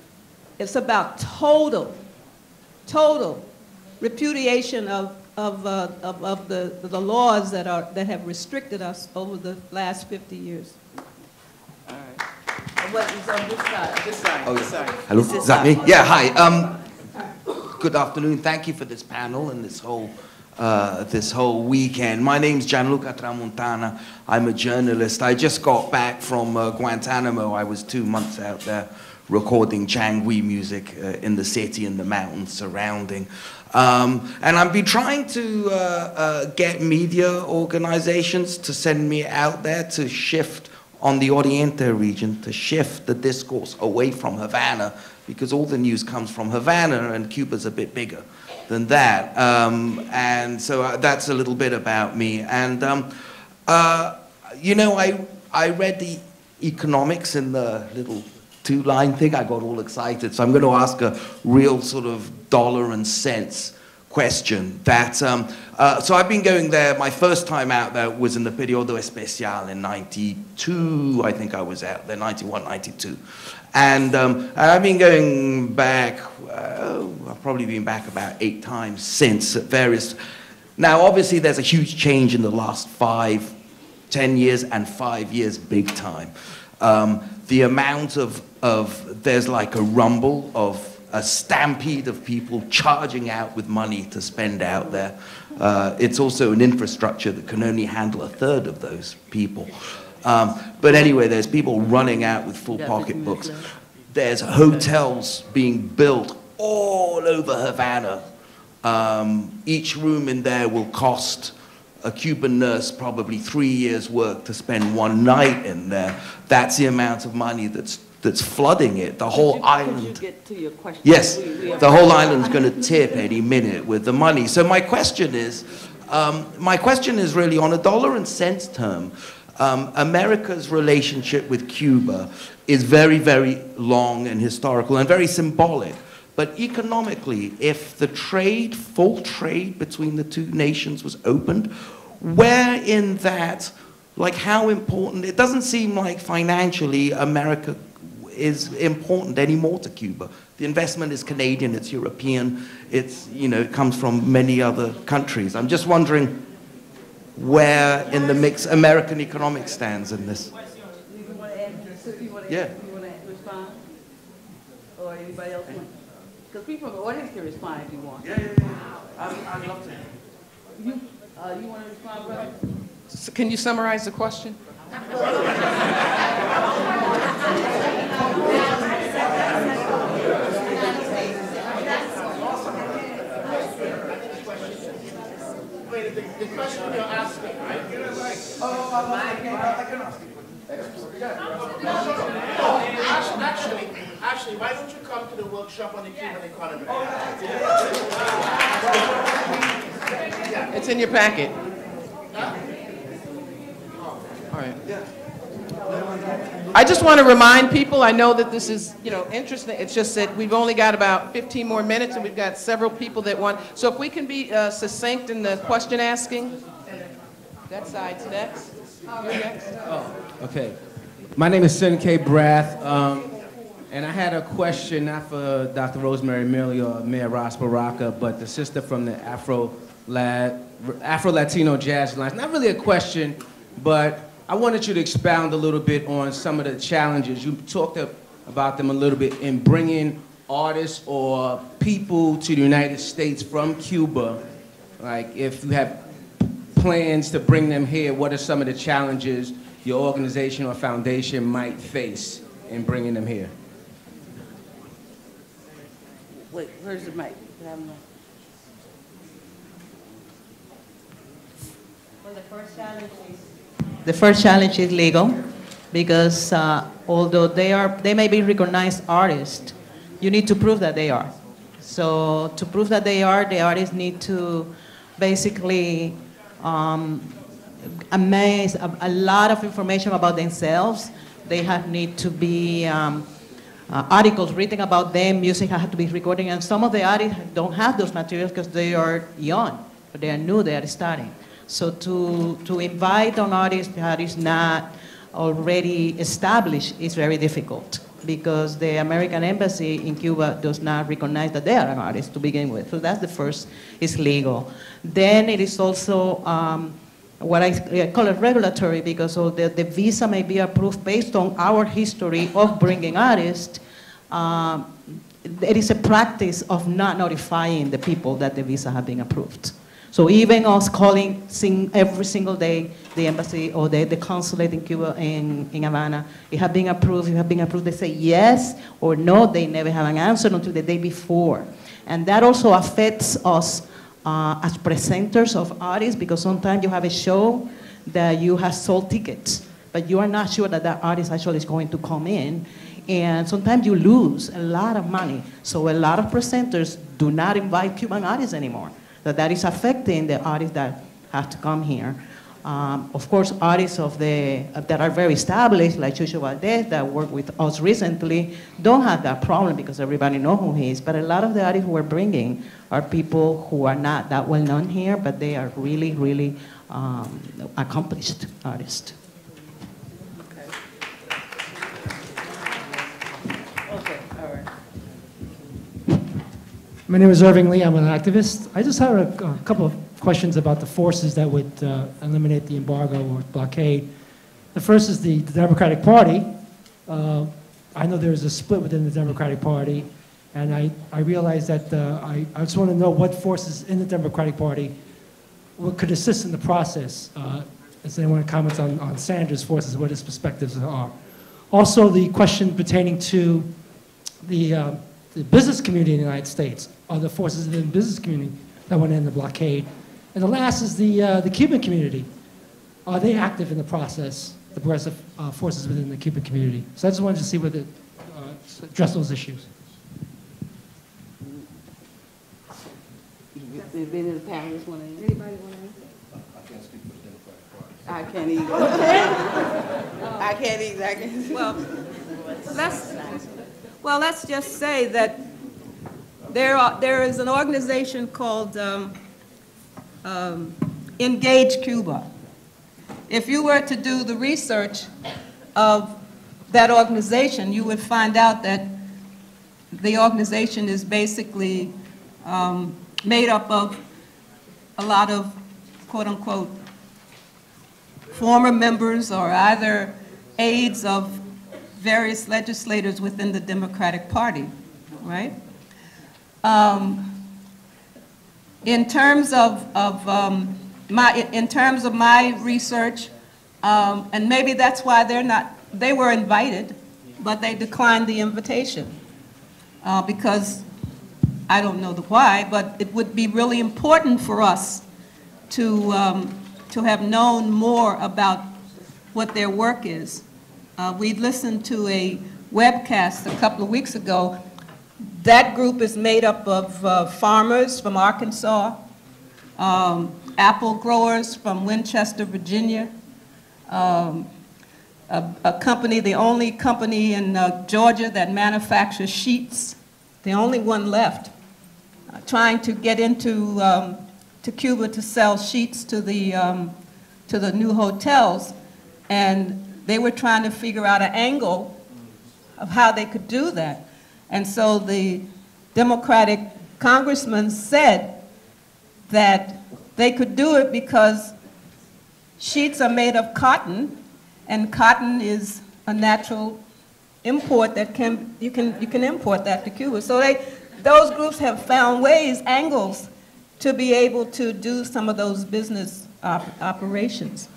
total repudiation of the laws that have restricted us over the last 50 years. All right. What is on this side? This side. Oh, this side. Hello, is that me? Yeah, hi. Good afternoon. Thank you for this panel and this whole weekend. My name's Gianluca Tramontana. I'm a journalist. I just got back from Guantanamo. I was 2 months out there recording Changui music in the city and the mountains surrounding. And I've been trying to get media organizations to send me out there to shift on the Oriente region, to shift the discourse away from Havana, because all the news comes from Havana and Cuba's a bit bigger than that. And so that's a little bit about me. And, I read the economics in the little two-line thing. I got all excited. So I'm going to ask a real sort of dollar and cents question. So I've been going there. My first time out there was in the Periodo Especial in 92. I think I was out there, 91, 92. And I've been going back, I've probably been back about 8 times since at various. Now, obviously, there's a huge change in the last 5, 10 years and 5 years, big time. The amount there's like a rumble of a stampede of people charging out with money to spend out there. It's also an infrastructure that can only handle 1/3 of those people. But anyway, there's people running out with full pocketbooks. There's hotels being built all over Havana. Each room in there will cost a Cuban nurse probably 3 years' work to spend one night in there. That's the amount of money that's flooding it. The whole island. Could you get to your question? Yes, the whole island's going to tip any minute with the money. So my question is really on a dollar and cents term. America's relationship with Cuba is very, very long and historical and very symbolic. But economically, if the trade, full trade between the two nations was opened, where in that, like how important, it doesn't seem like financially America is important anymore to Cuba. The investment is Canadian, it's European, it's, you know, it comes from many other countries. I'm just wondering where in the mix American economics stands in this. Yeah. You want to respond? Or anybody else want? Because people from the audience can respond if you want. Yeah. I'd love to. You want to respond, brother? So can you summarize the question? Wait, the question you're asking, right? Actually, why don't you come to the workshop on the Cuban economy? It's in your packet. All right. I just want to remind people, I know that this is, you know, interesting. It's just that we've only got about 15 more minutes and we've got several people that want. So if we can be succinct in the question asking. That side's next. You're next. Oh, okay. My name is Sen K. Brath, and I had a question not for Dr. Rosemary Millie or Mayor Ross Baraka, but the sister from the Afro-Latino Jazz Alliance. Not really a question, but I wanted you to expound a little bit on some of the challenges. You talked about them a little bit in bringing artists or people to the United States from Cuba. Like if you have plans to bring them here, what are some of the challenges your organization or foundation might face in bringing them here? Wait, where's the mic? Well, the first challenge is legal, because although they may be recognized artists, you need to prove that they are. So to prove that they are, the artists need to basically amass a lot of information about themselves. They need to be articles written about them, music has to be recorded, and some of the artists don't have those materials because they are young, or they are new, they are starting. So to invite an artist that is not already established is very difficult, because the American embassy in Cuba does not recognize that they are an artist to begin with. So that's the first, is legal. Then it is also what I call it regulatory, because the visa may be approved based on our history of bringing artists. There is a practice of not notifying the people that the visa have been approved. So even us calling every single day the embassy or the consulate in Cuba, in Havana, it has been approved, they say yes or no, they never have an answer until the day before. And that also affects us as presenters of artists, because sometimes you have a show that you have sold tickets, but you are not sure that that artist actually is going to come in. And sometimes you lose a lot of money. So a lot of presenters do not invite Cuban artists anymore. That is affecting the artists that have to come here. Of course, artists that are very established, like Chucho Valdez, that worked with us recently, don't have that problem because everybody knows who he is. But a lot of the artists we're bringing are people who are not that well known here, but they are really, really accomplished artists. Okay, all right. My name is Irving Lee. I'm an activist. I just have a couple of questions about the forces that would eliminate the embargo or blockade. The first is the Democratic Party. I know there's a split within the Democratic Party, and I realize that I just want to know what forces in the Democratic Party could assist in the process. Does anyone comment on Sanders' forces, what his perspectives are? Also, the question pertaining to the business community in the United States. Are the forces in the business community that want to end the blockade? And the last is the Cuban community. Are they active in the process, the progressive forces within the Cuban community? So I just wanted to see whether address those issues. Anybody want to answer? I can't speak for the Democratic Party. I can't either. I can't either. I can't. Well, let's just say that there is an organization called Engage Cuba. If you were to do the research of that organization, you would find out that the organization is basically made up of a lot of, quote unquote, former members or either aides of various legislators within the Democratic Party, right? In terms of my research, and maybe that's why they were invited, but they declined the invitation because I don't know the why, but it would be really important for us to have known more about what their work is. We listened to a webcast a couple of weeks ago. That group is made up of farmers from Arkansas, apple growers from Winchester, Virginia, a company, the only company in Georgia that manufactures sheets, the only one left, trying to get into to Cuba to sell sheets to the new hotels, and they were trying to figure out an angle of how they could do that. And so the Democratic congressman said that they could do it because sheets are made of cotton, and cotton is a natural import that you can import that to Cuba. So those groups have found ways, angles, to be able to do some of those business operations.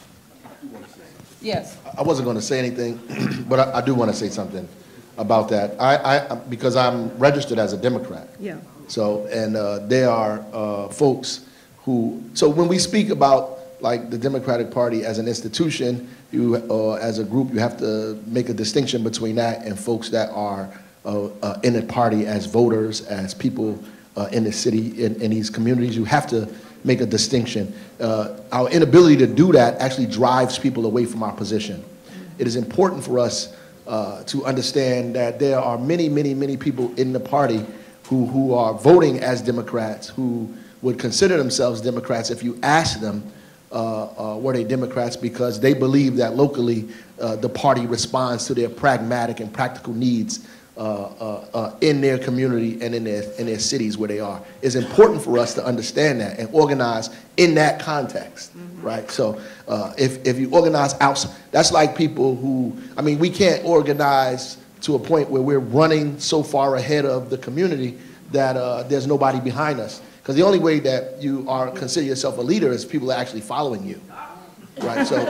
Yes. I wasn't going to say anything, but I do want to say something about that. Because I'm registered as a Democrat. Yeah. So, and there are folks who, so when we speak about like the Democratic Party as an institution, as a group, you have to make a distinction between that and folks that are in the party as voters, as people in the city, in these communities. You have to make a distinction. Our inability to do that actually drives people away from our position. It is important for us to understand that there are many, many, many people in the party who are voting as Democrats, who would consider themselves Democrats if you ask them were they Democrats, because they believe that locally the party responds to their pragmatic and practical needs in their community and in their cities where they are. It's important for us to understand that and organize in that context, right? So if you organize outside, that's like people who, I mean, we can't organize to a point where we're running so far ahead of the community that there's nobody behind us. Because the only way that you consider yourself a leader is people are actually following you, right? So,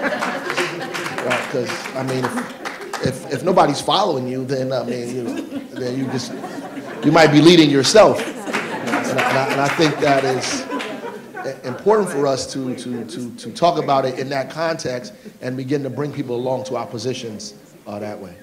because I mean, if nobody's following you, then I mean, then you might be leading yourself, and I think that is important for us to talk about it in that context and begin to bring people along to our positions that way.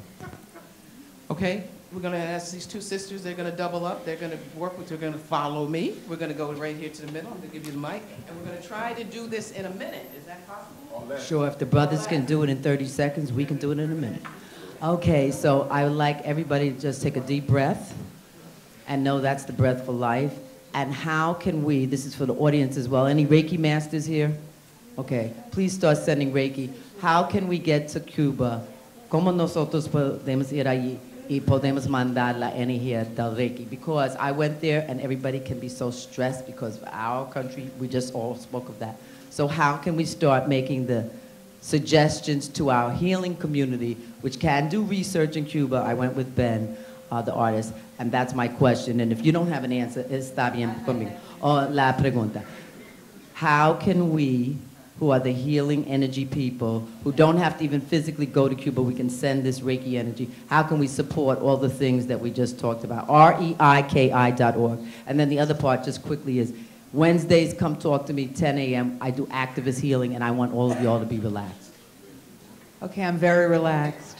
Okay. We're going to ask these two sisters, they're going to double up, they're going to they're going to follow me. We're going to go right here to the middle, I'm going to give you the mic, and we're going to try to do this in a minute. Is that possible? Sure, if the brothers can do it in 30 seconds, we can do it in a minute. Okay, so I would like everybody to just take a deep breath and know that's the breath for life. And how can we, this is for the audience as well, any Reiki masters here? Okay, please start sending Reiki. How can we get to Cuba? ¿Cómo nosotros podemos ir allí? Y podemos mandar la energía del Reiki, because I went there and everybody can be so stressed because of our country, we just all spoke of that. So how can we start making the suggestions to our healing community, which can do research in Cuba? I went with Ben, the artist, and that's my question. And if you don't have an answer, está bien conmigo. La pregunta. How can we, who are the healing energy people, who don't have to even physically go to Cuba, we can send this Reiki energy. How can we support all the things that we just talked about? REIKI.org. And then the other part, just quickly, is Wednesdays, come talk to me, 10 a.m. I do activist healing, and I want all of y'all to be relaxed. Okay, I'm very relaxed.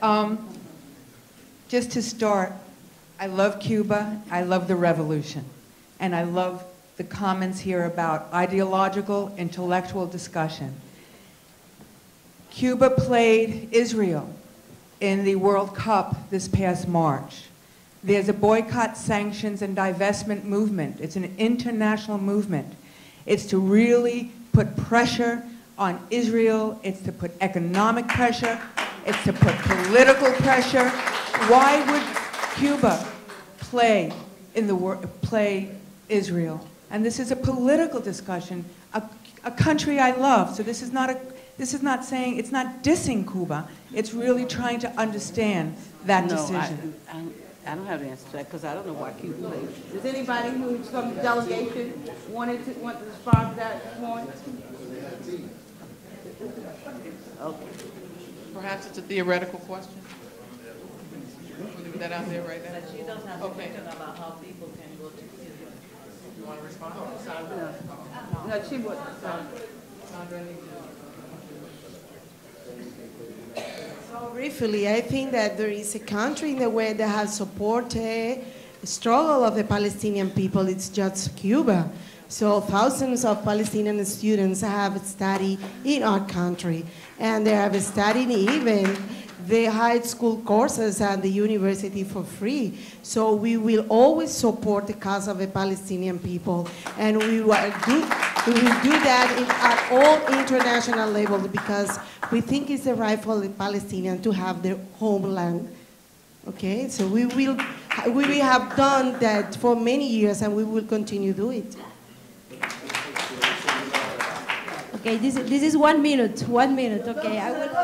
Just to start, I love Cuba, I love the revolution, and I love the comments here about ideological, intellectual discussion. Cuba played Israel in the World Cup this past March. There's a boycott, sanctions, and divestment movement. It's an international movement. It's to really put pressure on Israel. It's to put economic pressure. It's to put political pressure. Why would Cuba play Israel? And this is a political discussion, a country I love. So this is not saying, it's not dissing Cuba. It's really trying to understand that decision. I don't have the answer to that because I don't know why Cuba plays. Does anybody who's from the delegation want to respond to that point? Okay. Perhaps it's a theoretical question. We'll leave that out there right now. But she does have a question about how people can go to Cuba. You want to respond? No, she would. So briefly, I think that there is a country in the world that has supported the struggle of the Palestinian people. It's just Cuba. So thousands of Palestinian students have studied in our country, and they have studied even the high school courses at the university for free. So we will always support the cause of the Palestinian people, and we will do that at all international levels because we think it's the right for the Palestinians to have their homeland. Okay, so we will have done that for many years, and we will continue to do it. Okay, this is 1 minute. 1 minute. Okay, I will.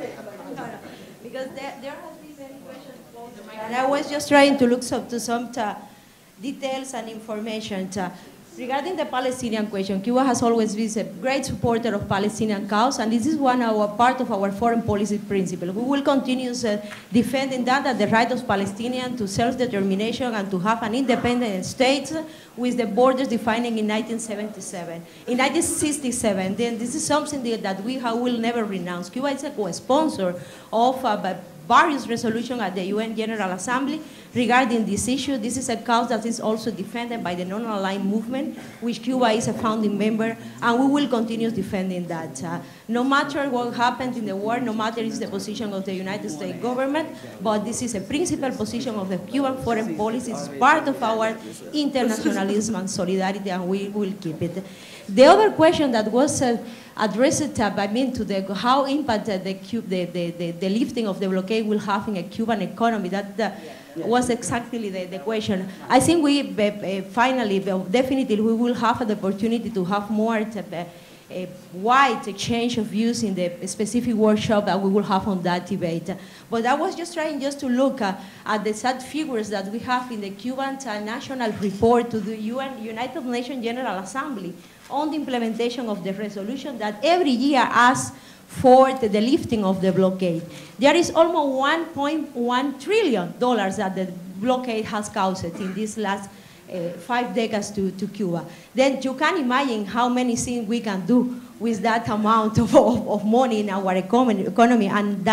Because there has been many questions posed, and I was just trying to look to some details and information. Regarding the Palestinian question, Cuba has always been a great supporter of Palestinian cause, and this is part of our foreign policy principle. We will continue defending that the right of Palestinians to self-determination and to have an independent state with the borders defining in 1977. In 1967, then this is something that we will never renounce. Cuba is a co-sponsor of various resolutions at the UN General Assembly regarding this issue. This is a cause that is also defended by the non-aligned movement, which Cuba is a founding member, and we will continue defending that. No matter what happens in the world, no matter is the position of the United States government, but this is a principal position of the Cuban foreign policy. It's part of our internationalism and solidarity, and we will keep it. The other question that was addressed to how impact the lifting of the blockade will have in a Cuban economy. That was exactly the question. I think we finally, definitely, we will have the opportunity to have more a wide exchange of views in the specific workshop that we will have on that debate. But I was just trying to look at the sad figures that we have in the Cuban national report to the United Nations General Assembly on the implementation of the resolution that every year asks for the lifting of the blockade. There is almost $1.1 trillion that the blockade has caused in these last 5 decades to Cuba. Then you can imagine how many things we can do with that amount of money in our economy, and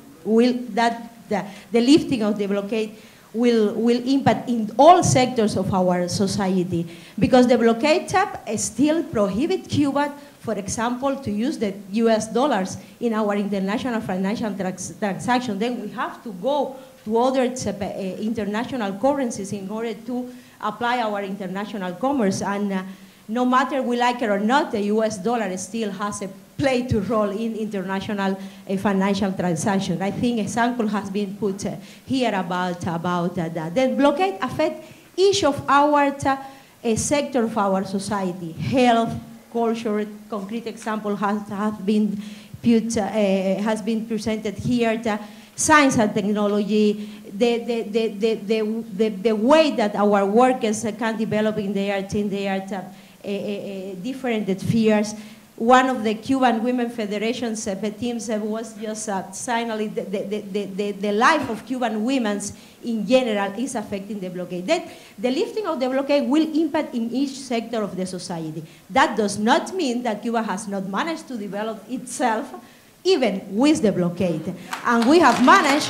the lifting of the blockade will impact in all sectors of our society, because the blockade tab still prohibits Cuba, for example, to use the US dollars in our international financial transactions. Then we have to go to other international currencies in order to apply our international commerce. And no matter we like it or not, the US dollar still has a play to role in international financial transactions. I think an example has been put here about that. The blockade affects each of our sector of our society. Health, culture, concrete example has been presented here. Science and technology, the way that our workers can develop in their different spheres. one of the Cuban Women Federation's teams was just finally the life of Cuban women in general is affecting the blockade. The lifting of the blockade will impact in each sector of the society. That does not mean that Cuba has not managed to develop itself even with the blockade. And we have managed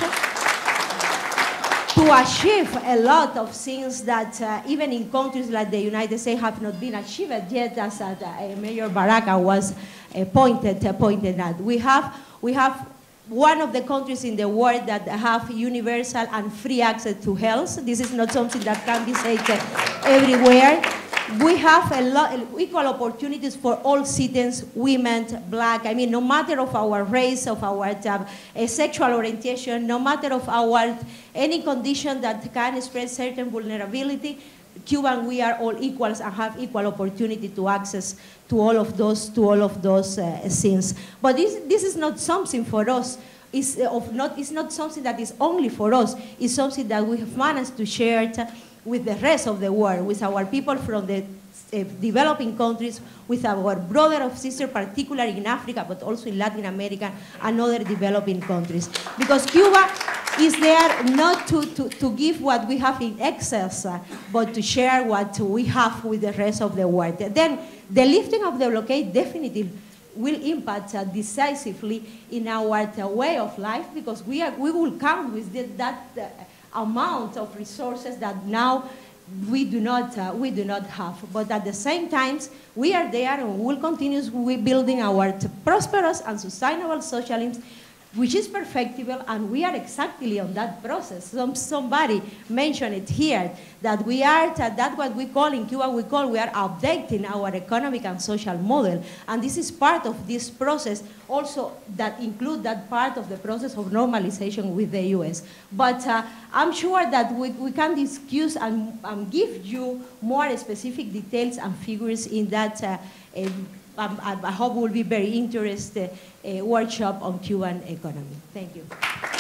to achieve a lot of things that even in countries like the United States have not been achieved yet, as Mayor Baraka was pointed out. We have one of the countries in the world that have universal and free access to health. This is not something that can be said everywhere. We have equal opportunities for all citizens, women, black, I mean, no matter of our race, of our sexual orientation, no matter of our any condition that can express certain vulnerability, Cuban, we are all equals and have equal opportunity to access to all of those things. But this is not something for us. It's not something that is only for us. It's something that we have managed to share with the rest of the world, with our people from the developing countries, with our brother or sister, particularly in Africa, but also in Latin America and other developing countries. Because Cuba is there not to give what we have in excess, but to share what we have with the rest of the world. Then the lifting of the blockade definitely will impact decisively in our way of life, because we will count with that amount of resources that now we do not have. But at the same time, we are there and we will continue building our prosperous and sustainable socialism, which is perfectible, and we are exactly on that process. Somebody mentioned it here, that we are, that's what we call in Cuba, we are updating our economic and social model. And this is part of this process, also that include that part of the process of normalization with the US. But I'm sure that we can discuss and give you more specific details and figures in that I hope will be very interesting workshop on Cuban economy. Thank you.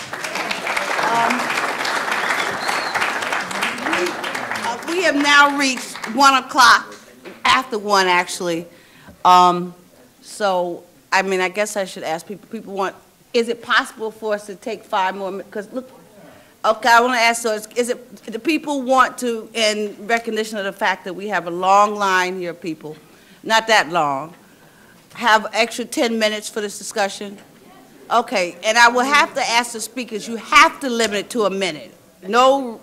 We have now reached 1 o'clock, after 1 actually. So, I mean, I guess I should ask people want, is it possible for us to take 5 more minutes? Because look, okay, I want to ask, so is it, the people want to, in recognition of the fact that we have a long line here of people, not that long, have extra 10 minutes for this discussion? Okay, and I will have to ask the speakers, you have to limit it to a minute. No,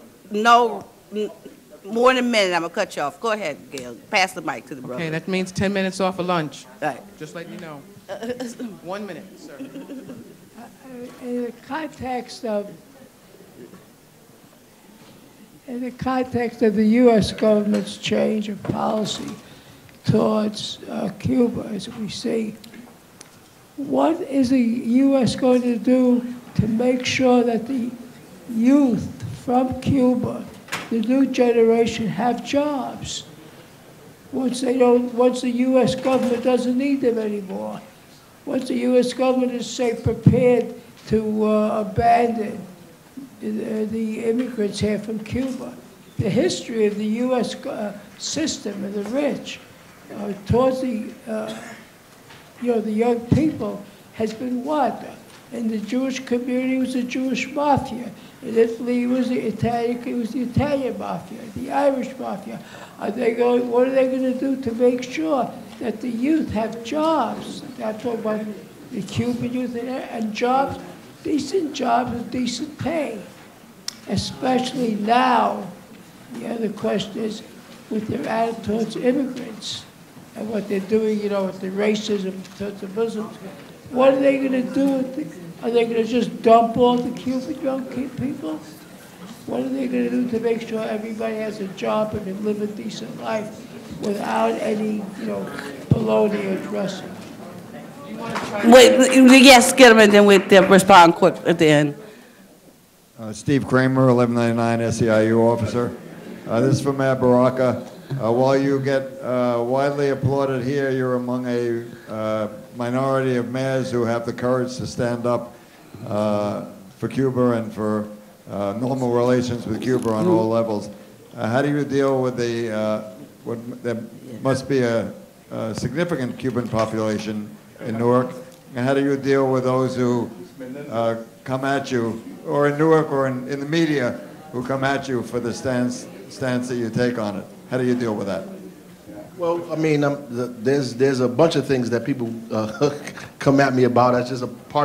more than a minute, I'm gonna cut you off. Go ahead, Gail, pass the mic to the brother. Okay, that means 10 minutes off of lunch. Right. Just letting you know. 1 minute, sir. In the context of the U.S. government's change of policy towards Cuba, as we see, what is the U.S. going to do to make sure that the youth from Cuba, the new generation, have jobs once the U.S. government doesn't need them anymore? Once the U.S. government is, say, prepared to abandon the immigrants here from Cuba. The history of the U.S. system and the rich towards the young people has been what? In the Jewish community, it was the Jewish mafia. In Italy, it was the Italian mafia, the Irish mafia. What are they going to do to make sure that the youth have jobs? I'm talking about the Cuban youth and jobs, decent jobs with decent pay. Especially now, the other question is with their attitude towards immigrants and what they're doing, with the racism towards the Muslims. What are they going to do? Are they going to just dump all the Cuban young people? What are they going to do to make sure everybody has a job and can live a decent life without any, baloney or dressing? Wait, yes, get them and then we'll respond quick at the end. Steve Kramer, 1199 SEIU officer. This is from Mayor Baraka. While you get widely applauded here, you're among a minority of mayors who have the courage to stand up for Cuba and for normal relations with Cuba on all levels. How do you deal with there must be a significant Cuban population in Newark? And how do you deal with those who come at you, or in Newark or in the media, who come at you for the stance that you take on it? How do you deal with that? Well, I mean, there's a bunch of things that people come at me about. That's just a part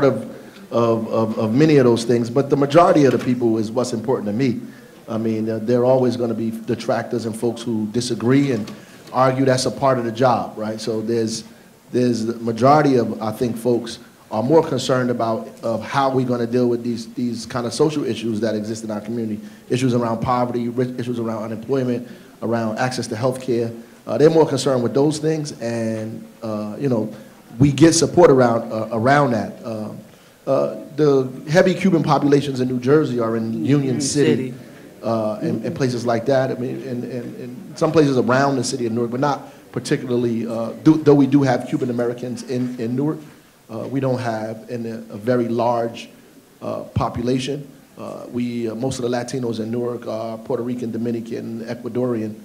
of many of those things. But the majority of the people is what's important to me. I mean, there are always going to be detractors and folks who disagree and argue. That's a part of the job, right? So there's the majority of, I think, folks are more concerned about how we're going to deal with these kind of social issues that exist in our community, issues around poverty, issues around unemployment, around access to health care. They're more concerned with those things, and you know, we get support around that. The heavy Cuban populations in New Jersey are in Union City. And places like that. I mean, in some places around the city of Newark, but not particularly, though we do have Cuban Americans in Newark, we don't have a very large population. Most of the Latinos in Newark are Puerto Rican, Dominican, Ecuadorian.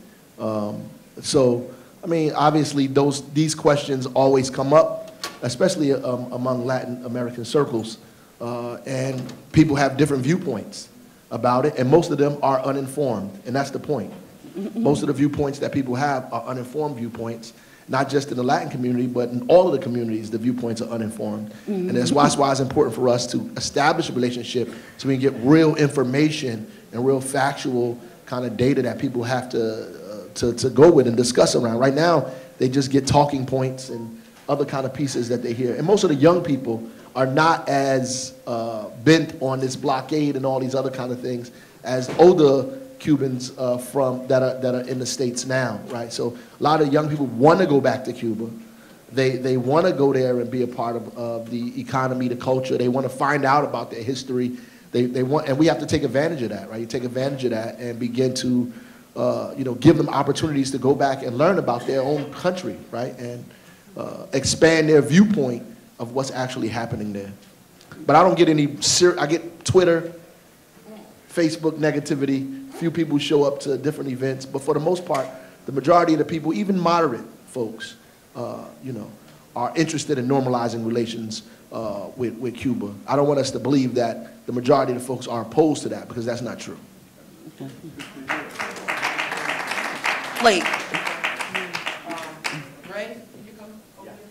So, I mean, obviously these questions always come up, especially among Latin American circles, and people have different viewpoints about it, and most of them are uninformed, and that's the point. Most of the viewpoints that people have are uninformed viewpoints, not just in the Latin community, but in all of the communities, the viewpoints are uninformed. And that's why it's important for us to establish a relationship so we can get real information and real factual kind of data that people have to go with and discuss around. Right now, they just get talking points and other kind of pieces that they hear. And most of the young people are not as bent on this blockade and all these other kind of things as older Cubans that are in the States now, right? So a lot of young people want to go back to Cuba. They want to go there and be a part of the economy, the culture. They want to find out about their history. They want, and we have to take advantage of that, right? You take advantage of that and begin to, you know, give them opportunities to go back and learn about their own country, right? And expand their viewpoint of what's actually happening there. But I don't get any, I get Twitter, Facebook negativity. Few people show up to different events, but for the most part, the majority of the people, even moderate folks, you know, are interested in normalizing relations with Cuba. I don't want us to believe that the majority of the folks are opposed to that, because that's not true. Late. Ray, can you come over here?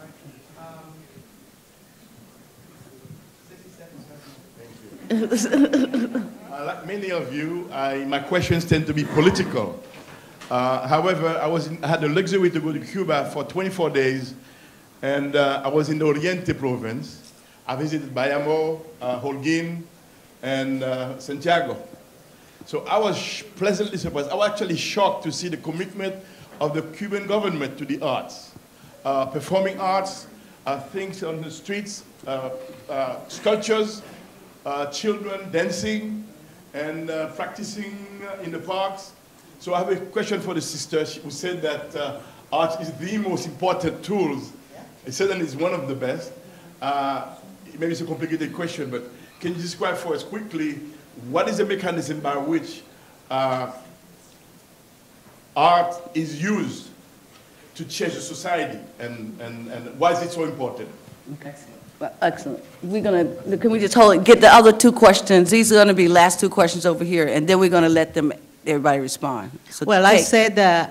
All right. 60 seconds. Like many of you, my questions tend to be political. However, I had the luxury to go to Cuba for 24 days, and I was in the Oriente province. I visited Bayamo, Holguin, and Santiago. So I was pleasantly surprised. I was actually shocked to see the commitment of the Cuban government to the arts. Performing arts, things on the streets, sculptures, children dancing and practicing in the parks. So I have a question for the sister who said that art is the most important tool. It certainly is one of the best. Maybe it's a complicated question, but can you describe for us quickly what is the mechanism by which art is used to change the society, and why is it so important? Excellent. Well, excellent. Can we just get the other two questions? These are going to be last two questions over here, and then we're going to let everybody respond. So well, I said that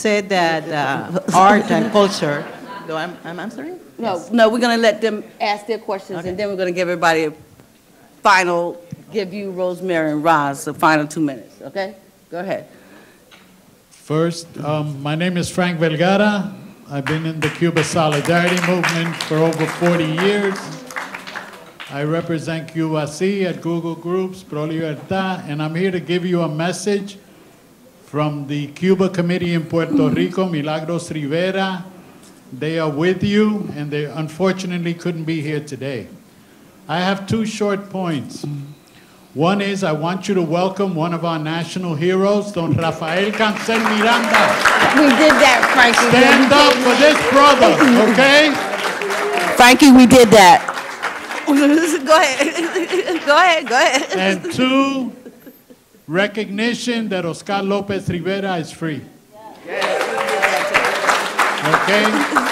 art and culture. No, I'm answering? No, Yes. no, we're going to let them ask their questions, Okay. and then we're going to give everybody a final, give you, Rosemary and Roz, the final 2 minutes, okay? Go ahead. First, my name is Frank Vergara. I've been in the Cuba Solidarity Movement for over 40 years. I represent QAC at Google Groups, Pro Libertad, and I'm here to give you a message from the Cuba Committee in Puerto Rico, Milagros Rivera. They are with you, and they unfortunately couldn't be here today. I have two short points. One is I want you to welcome one of our national heroes, Don Rafael Cancel Miranda. We did that, Frankie. Stand up for this brother, okay? Frankie, we did that. Go ahead. Go ahead, go ahead. And two, recognition that Oscar Lopez Rivera is free. Okay?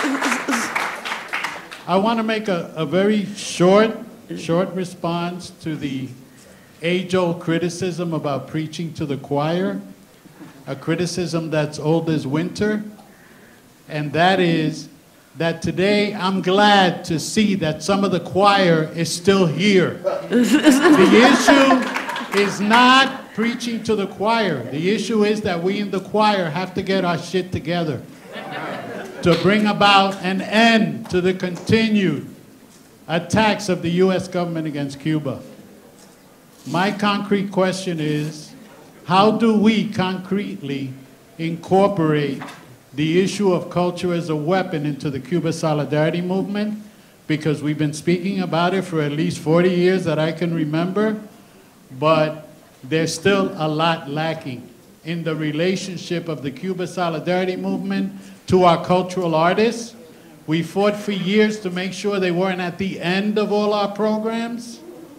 I want to make a very short response to the age-old criticism about preaching to the choir, a criticism that's old as winter, and that is that today I'm glad to see that some of the choir is still here. The issue is not preaching to the choir. The issue is that we in the choir have to get our shit together to bring about an end to the continued attacks of the U.S. government against Cuba. My concrete question is, how do we concretely incorporate the issue of culture as a weapon into the Cuba Solidarity Movement? Because we've been speaking about it for at least 40 years that I can remember, but there's still a lot lacking in the relationship of the Cuba Solidarity Movement to our cultural artists. We fought for years to make sure they weren't at the end of all our programs.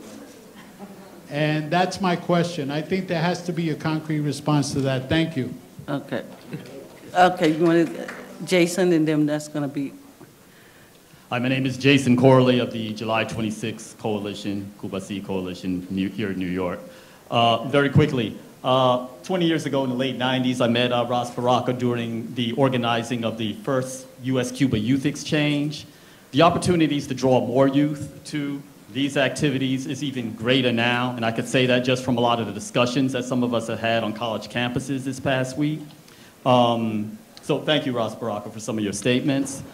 And that's my question. I think there has to be a concrete response to that. Thank you. Okay. Okay, you want to, Jason, and then that's going to be. Hi, my name is Jason Corley of the July 26th Coalition, Cuba C Coalition here in New York. Very quickly, 20 years ago in the late 90s, I met Ross Baraka during the organizing of the first U.S.-Cuba Youth Exchange. The opportunities to draw more youth to these activities is even greater now, and I could say that just from a lot of the discussions that some of us have had on college campuses this past week. So thank you, Ross Baraka, for some of your statements.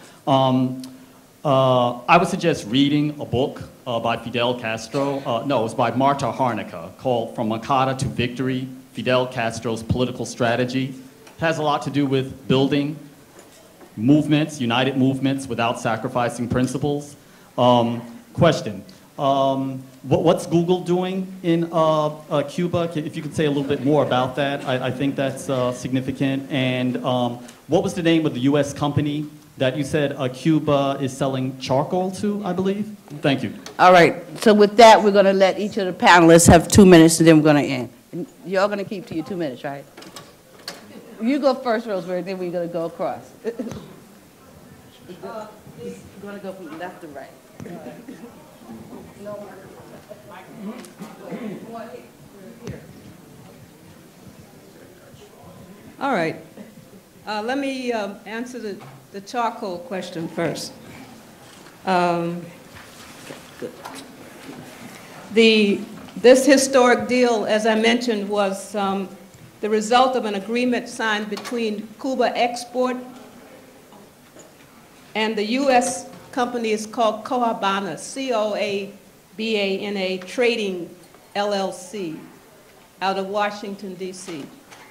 I would suggest reading a book by Fidel Castro. No, it was by Marta Harnica, called From Macarta to Victory, Fidel Castro's Political Strategy. It has a lot to do with building movements, united movements, without sacrificing principles. Question. What's Google doing in Cuba? If you could say a little bit more about that, I think that's significant. And what was the name of the U.S. company that you said Cuba is selling charcoal to, I believe? Thank you. All right, so with that, we're going to let each of the panelists have 2 minutes, and then we're going to end. And you're all going to keep to your 2 minutes, right? You go first, Rosemary, then we're going to go across. You're going to go from left to right. All right. Let me answer the charcoal question first. This historic deal, as I mentioned, was the result of an agreement signed between Cuba Export and the U.S. company is called Coabana, C-O-A-B-A-N-A Trading LLC, out of Washington, D.C.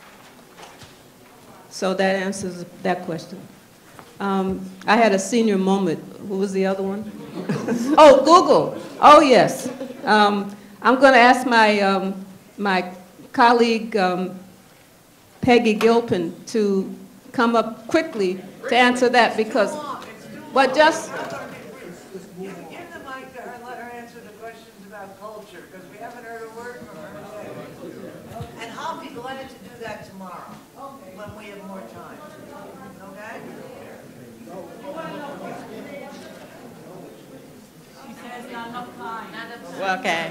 So that answers that question. I had a senior moment. Who was the other one? Oh, Google. Oh, yes. I'm going to ask my, my colleague, Peggy Gilpin, to come up quickly to answer that because, but just... Give the mic to her and let her answer the questions about culture, because we haven't heard a word from her today. And I'll be glad to do that tomorrow, when we have more time. Okay? She says not enough time. Okay.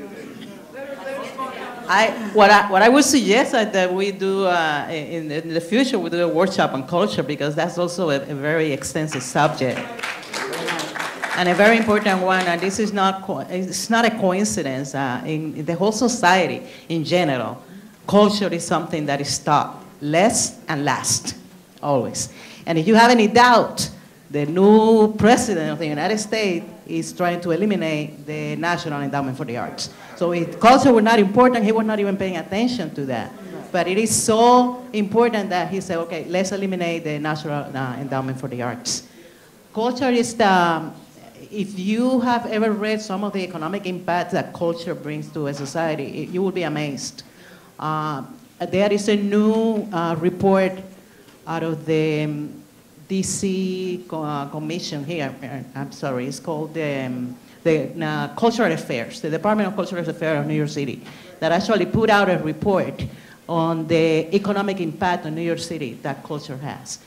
What I would suggest is that we do, in the future, we do a workshop on culture because that's also a very extensive subject. And a very important one, and this is not, it's not a coincidence. In the whole society in general, culture is something that is taught less and last, always. And if you have any doubt, the new president of the United States is trying to eliminate the National Endowment for the Arts. So if culture was not important, he was not even paying attention to that. But it is so important that he said, okay, let's eliminate the National Endowment for the Arts. Culture is the, if you have ever read some of the economic impacts that culture brings to a society, you will be amazed. There is a new report out of the DC Commission here, I'm sorry, it's called the Cultural Affairs, the Department of Cultural Affairs of New York City, that actually put out a report on the economic impact on New York City that culture has.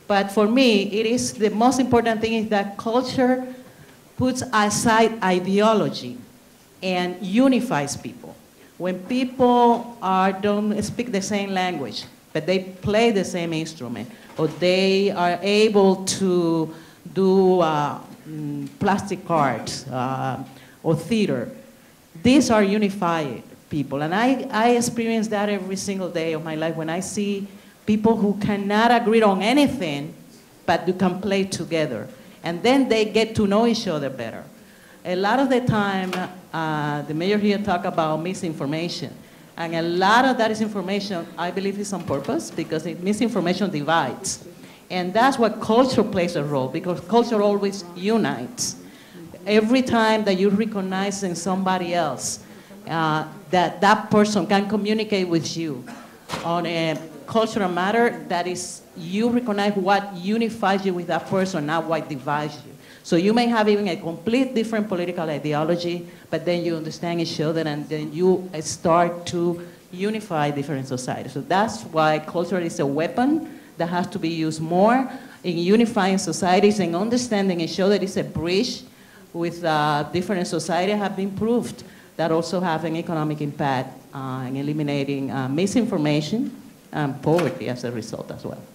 But for me, it is the most important thing is that culture puts aside ideology and unifies people. When people don't speak the same language, but they play the same instrument, or they are able to do plastic arts or theater, these are unified people. And I experience that every single day of my life when I see people who cannot agree on anything, but you can play together. And then they get to know each other better. A lot of the time, the mayor here talked about misinformation. And a lot of that is information, I believe, is on purpose because misinformation divides. And that's what culture plays a role, because culture always unites. Every time that you recognize in somebody else that person can communicate with you on a cultural matter, that is, you recognize what unifies you with that person, not what divides you. So you may have even a complete different political ideology, but then you understand each other and then you start to unify different societies. So that's why culture is a weapon that has to be used more in unifying societies, and understanding each other is a bridge with different societies have been proved that also have an economic impact in eliminating misinformation and poverty as a result as well.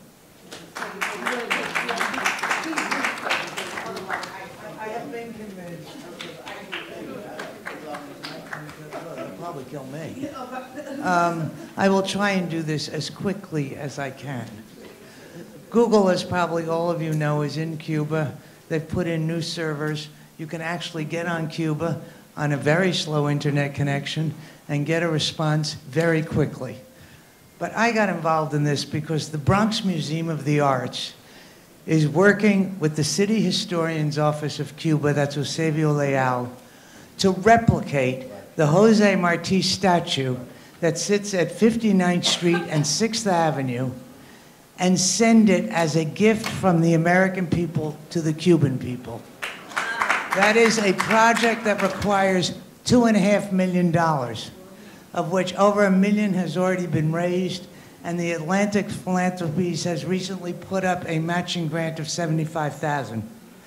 Probably kill me. I will try and do this as quickly as I can. Google, as probably all of you know, is in Cuba. They've put in new servers. You can actually get on Cuba on a very slow internet connection and get a response very quickly. But I got involved in this because the Bronx Museum of the Arts is working with the City Historian's Office of Cuba, that's Eusebio Leal, to replicate the Jose Marti statue that sits at 59th Street and 6th Avenue and send it as a gift from the American people to the Cuban people. That is a project that requires $2.5 million, of which over $1 million has already been raised, and the Atlantic Philanthropies has recently put up a matching grant of $75,000.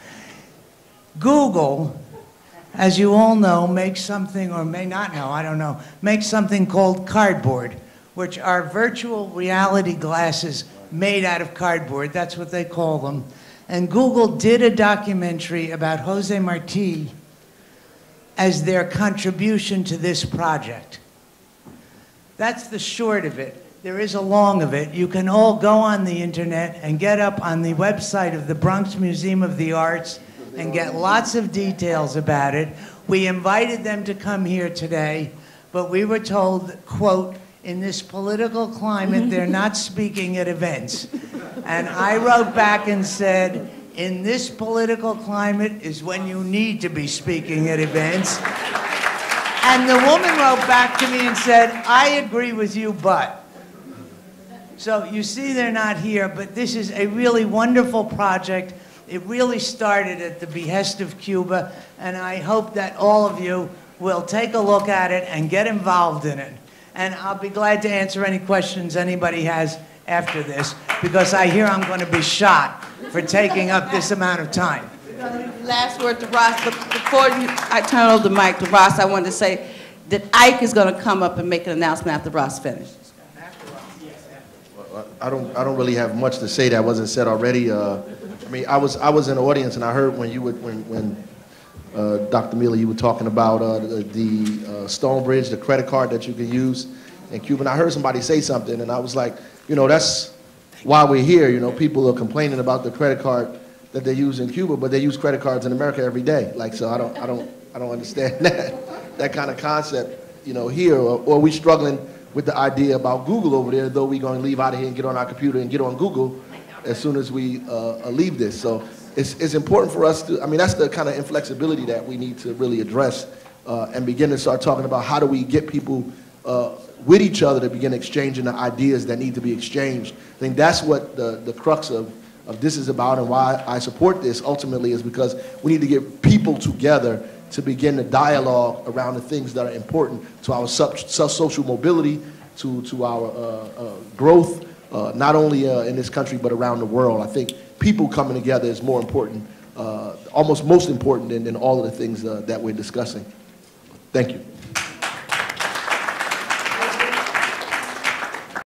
Google, as you all know, makes something, or may not know, I don't know, makes something called cardboard, which are virtual reality glasses made out of cardboard. That's what they call them. And Google did a documentary about Jose Marti as their contribution to this project. That's the short of it. There is a long of it. You can all go on the internet and get up on the website of the Bronx Museum of the Arts and get lots of details about it. We invited them to come here today, but we were told, quote, in this political climate, they're not speaking at events. And I wrote back and said, in this political climate is when you need to be speaking at events. And the woman wrote back to me and said, I agree with you, but. So you see they're not here, but this is a really wonderful project. It really started at the behest of Cuba, and I hope that all of you will take a look at it and get involved in it. And I'll be glad to answer any questions anybody has after this, because I hear I'm going to be shot for taking up this amount of time. Last word to Ross, but before I turn over the mic to Ross, I wanted to say that Ike is going to come up and make an announcement after Ross finishes. I don't really have much to say that wasn't said already. I mean, I was in the audience and I heard when you would when Dr. Miller, you were talking about the Stone Bridge, the credit card that you can use in Cuba. And I heard somebody say something, and I was like, you know, that's why we're here. You know, people are complaining about the credit card that they use in Cuba, but they use credit cards in America every day. Like, so I don't understand that kind of concept, you know, here. Or we struggling with the idea about Google over there, though we're going to leave out of here and get on our computer and get on Google as soon as we leave this. So it's important for us to, I mean, that's the kind of inflexibility that we need to really address and begin to start talking about how do we get people with each other to begin exchanging the ideas that need to be exchanged. I think that's what the crux of this is about, and why I support this ultimately is because we need to get people together to begin the dialogue around the things that are important to our social mobility, to our growth, not only in this country but around the world. I think people coming together is more important, almost most important than all of the things that we're discussing. Thank you.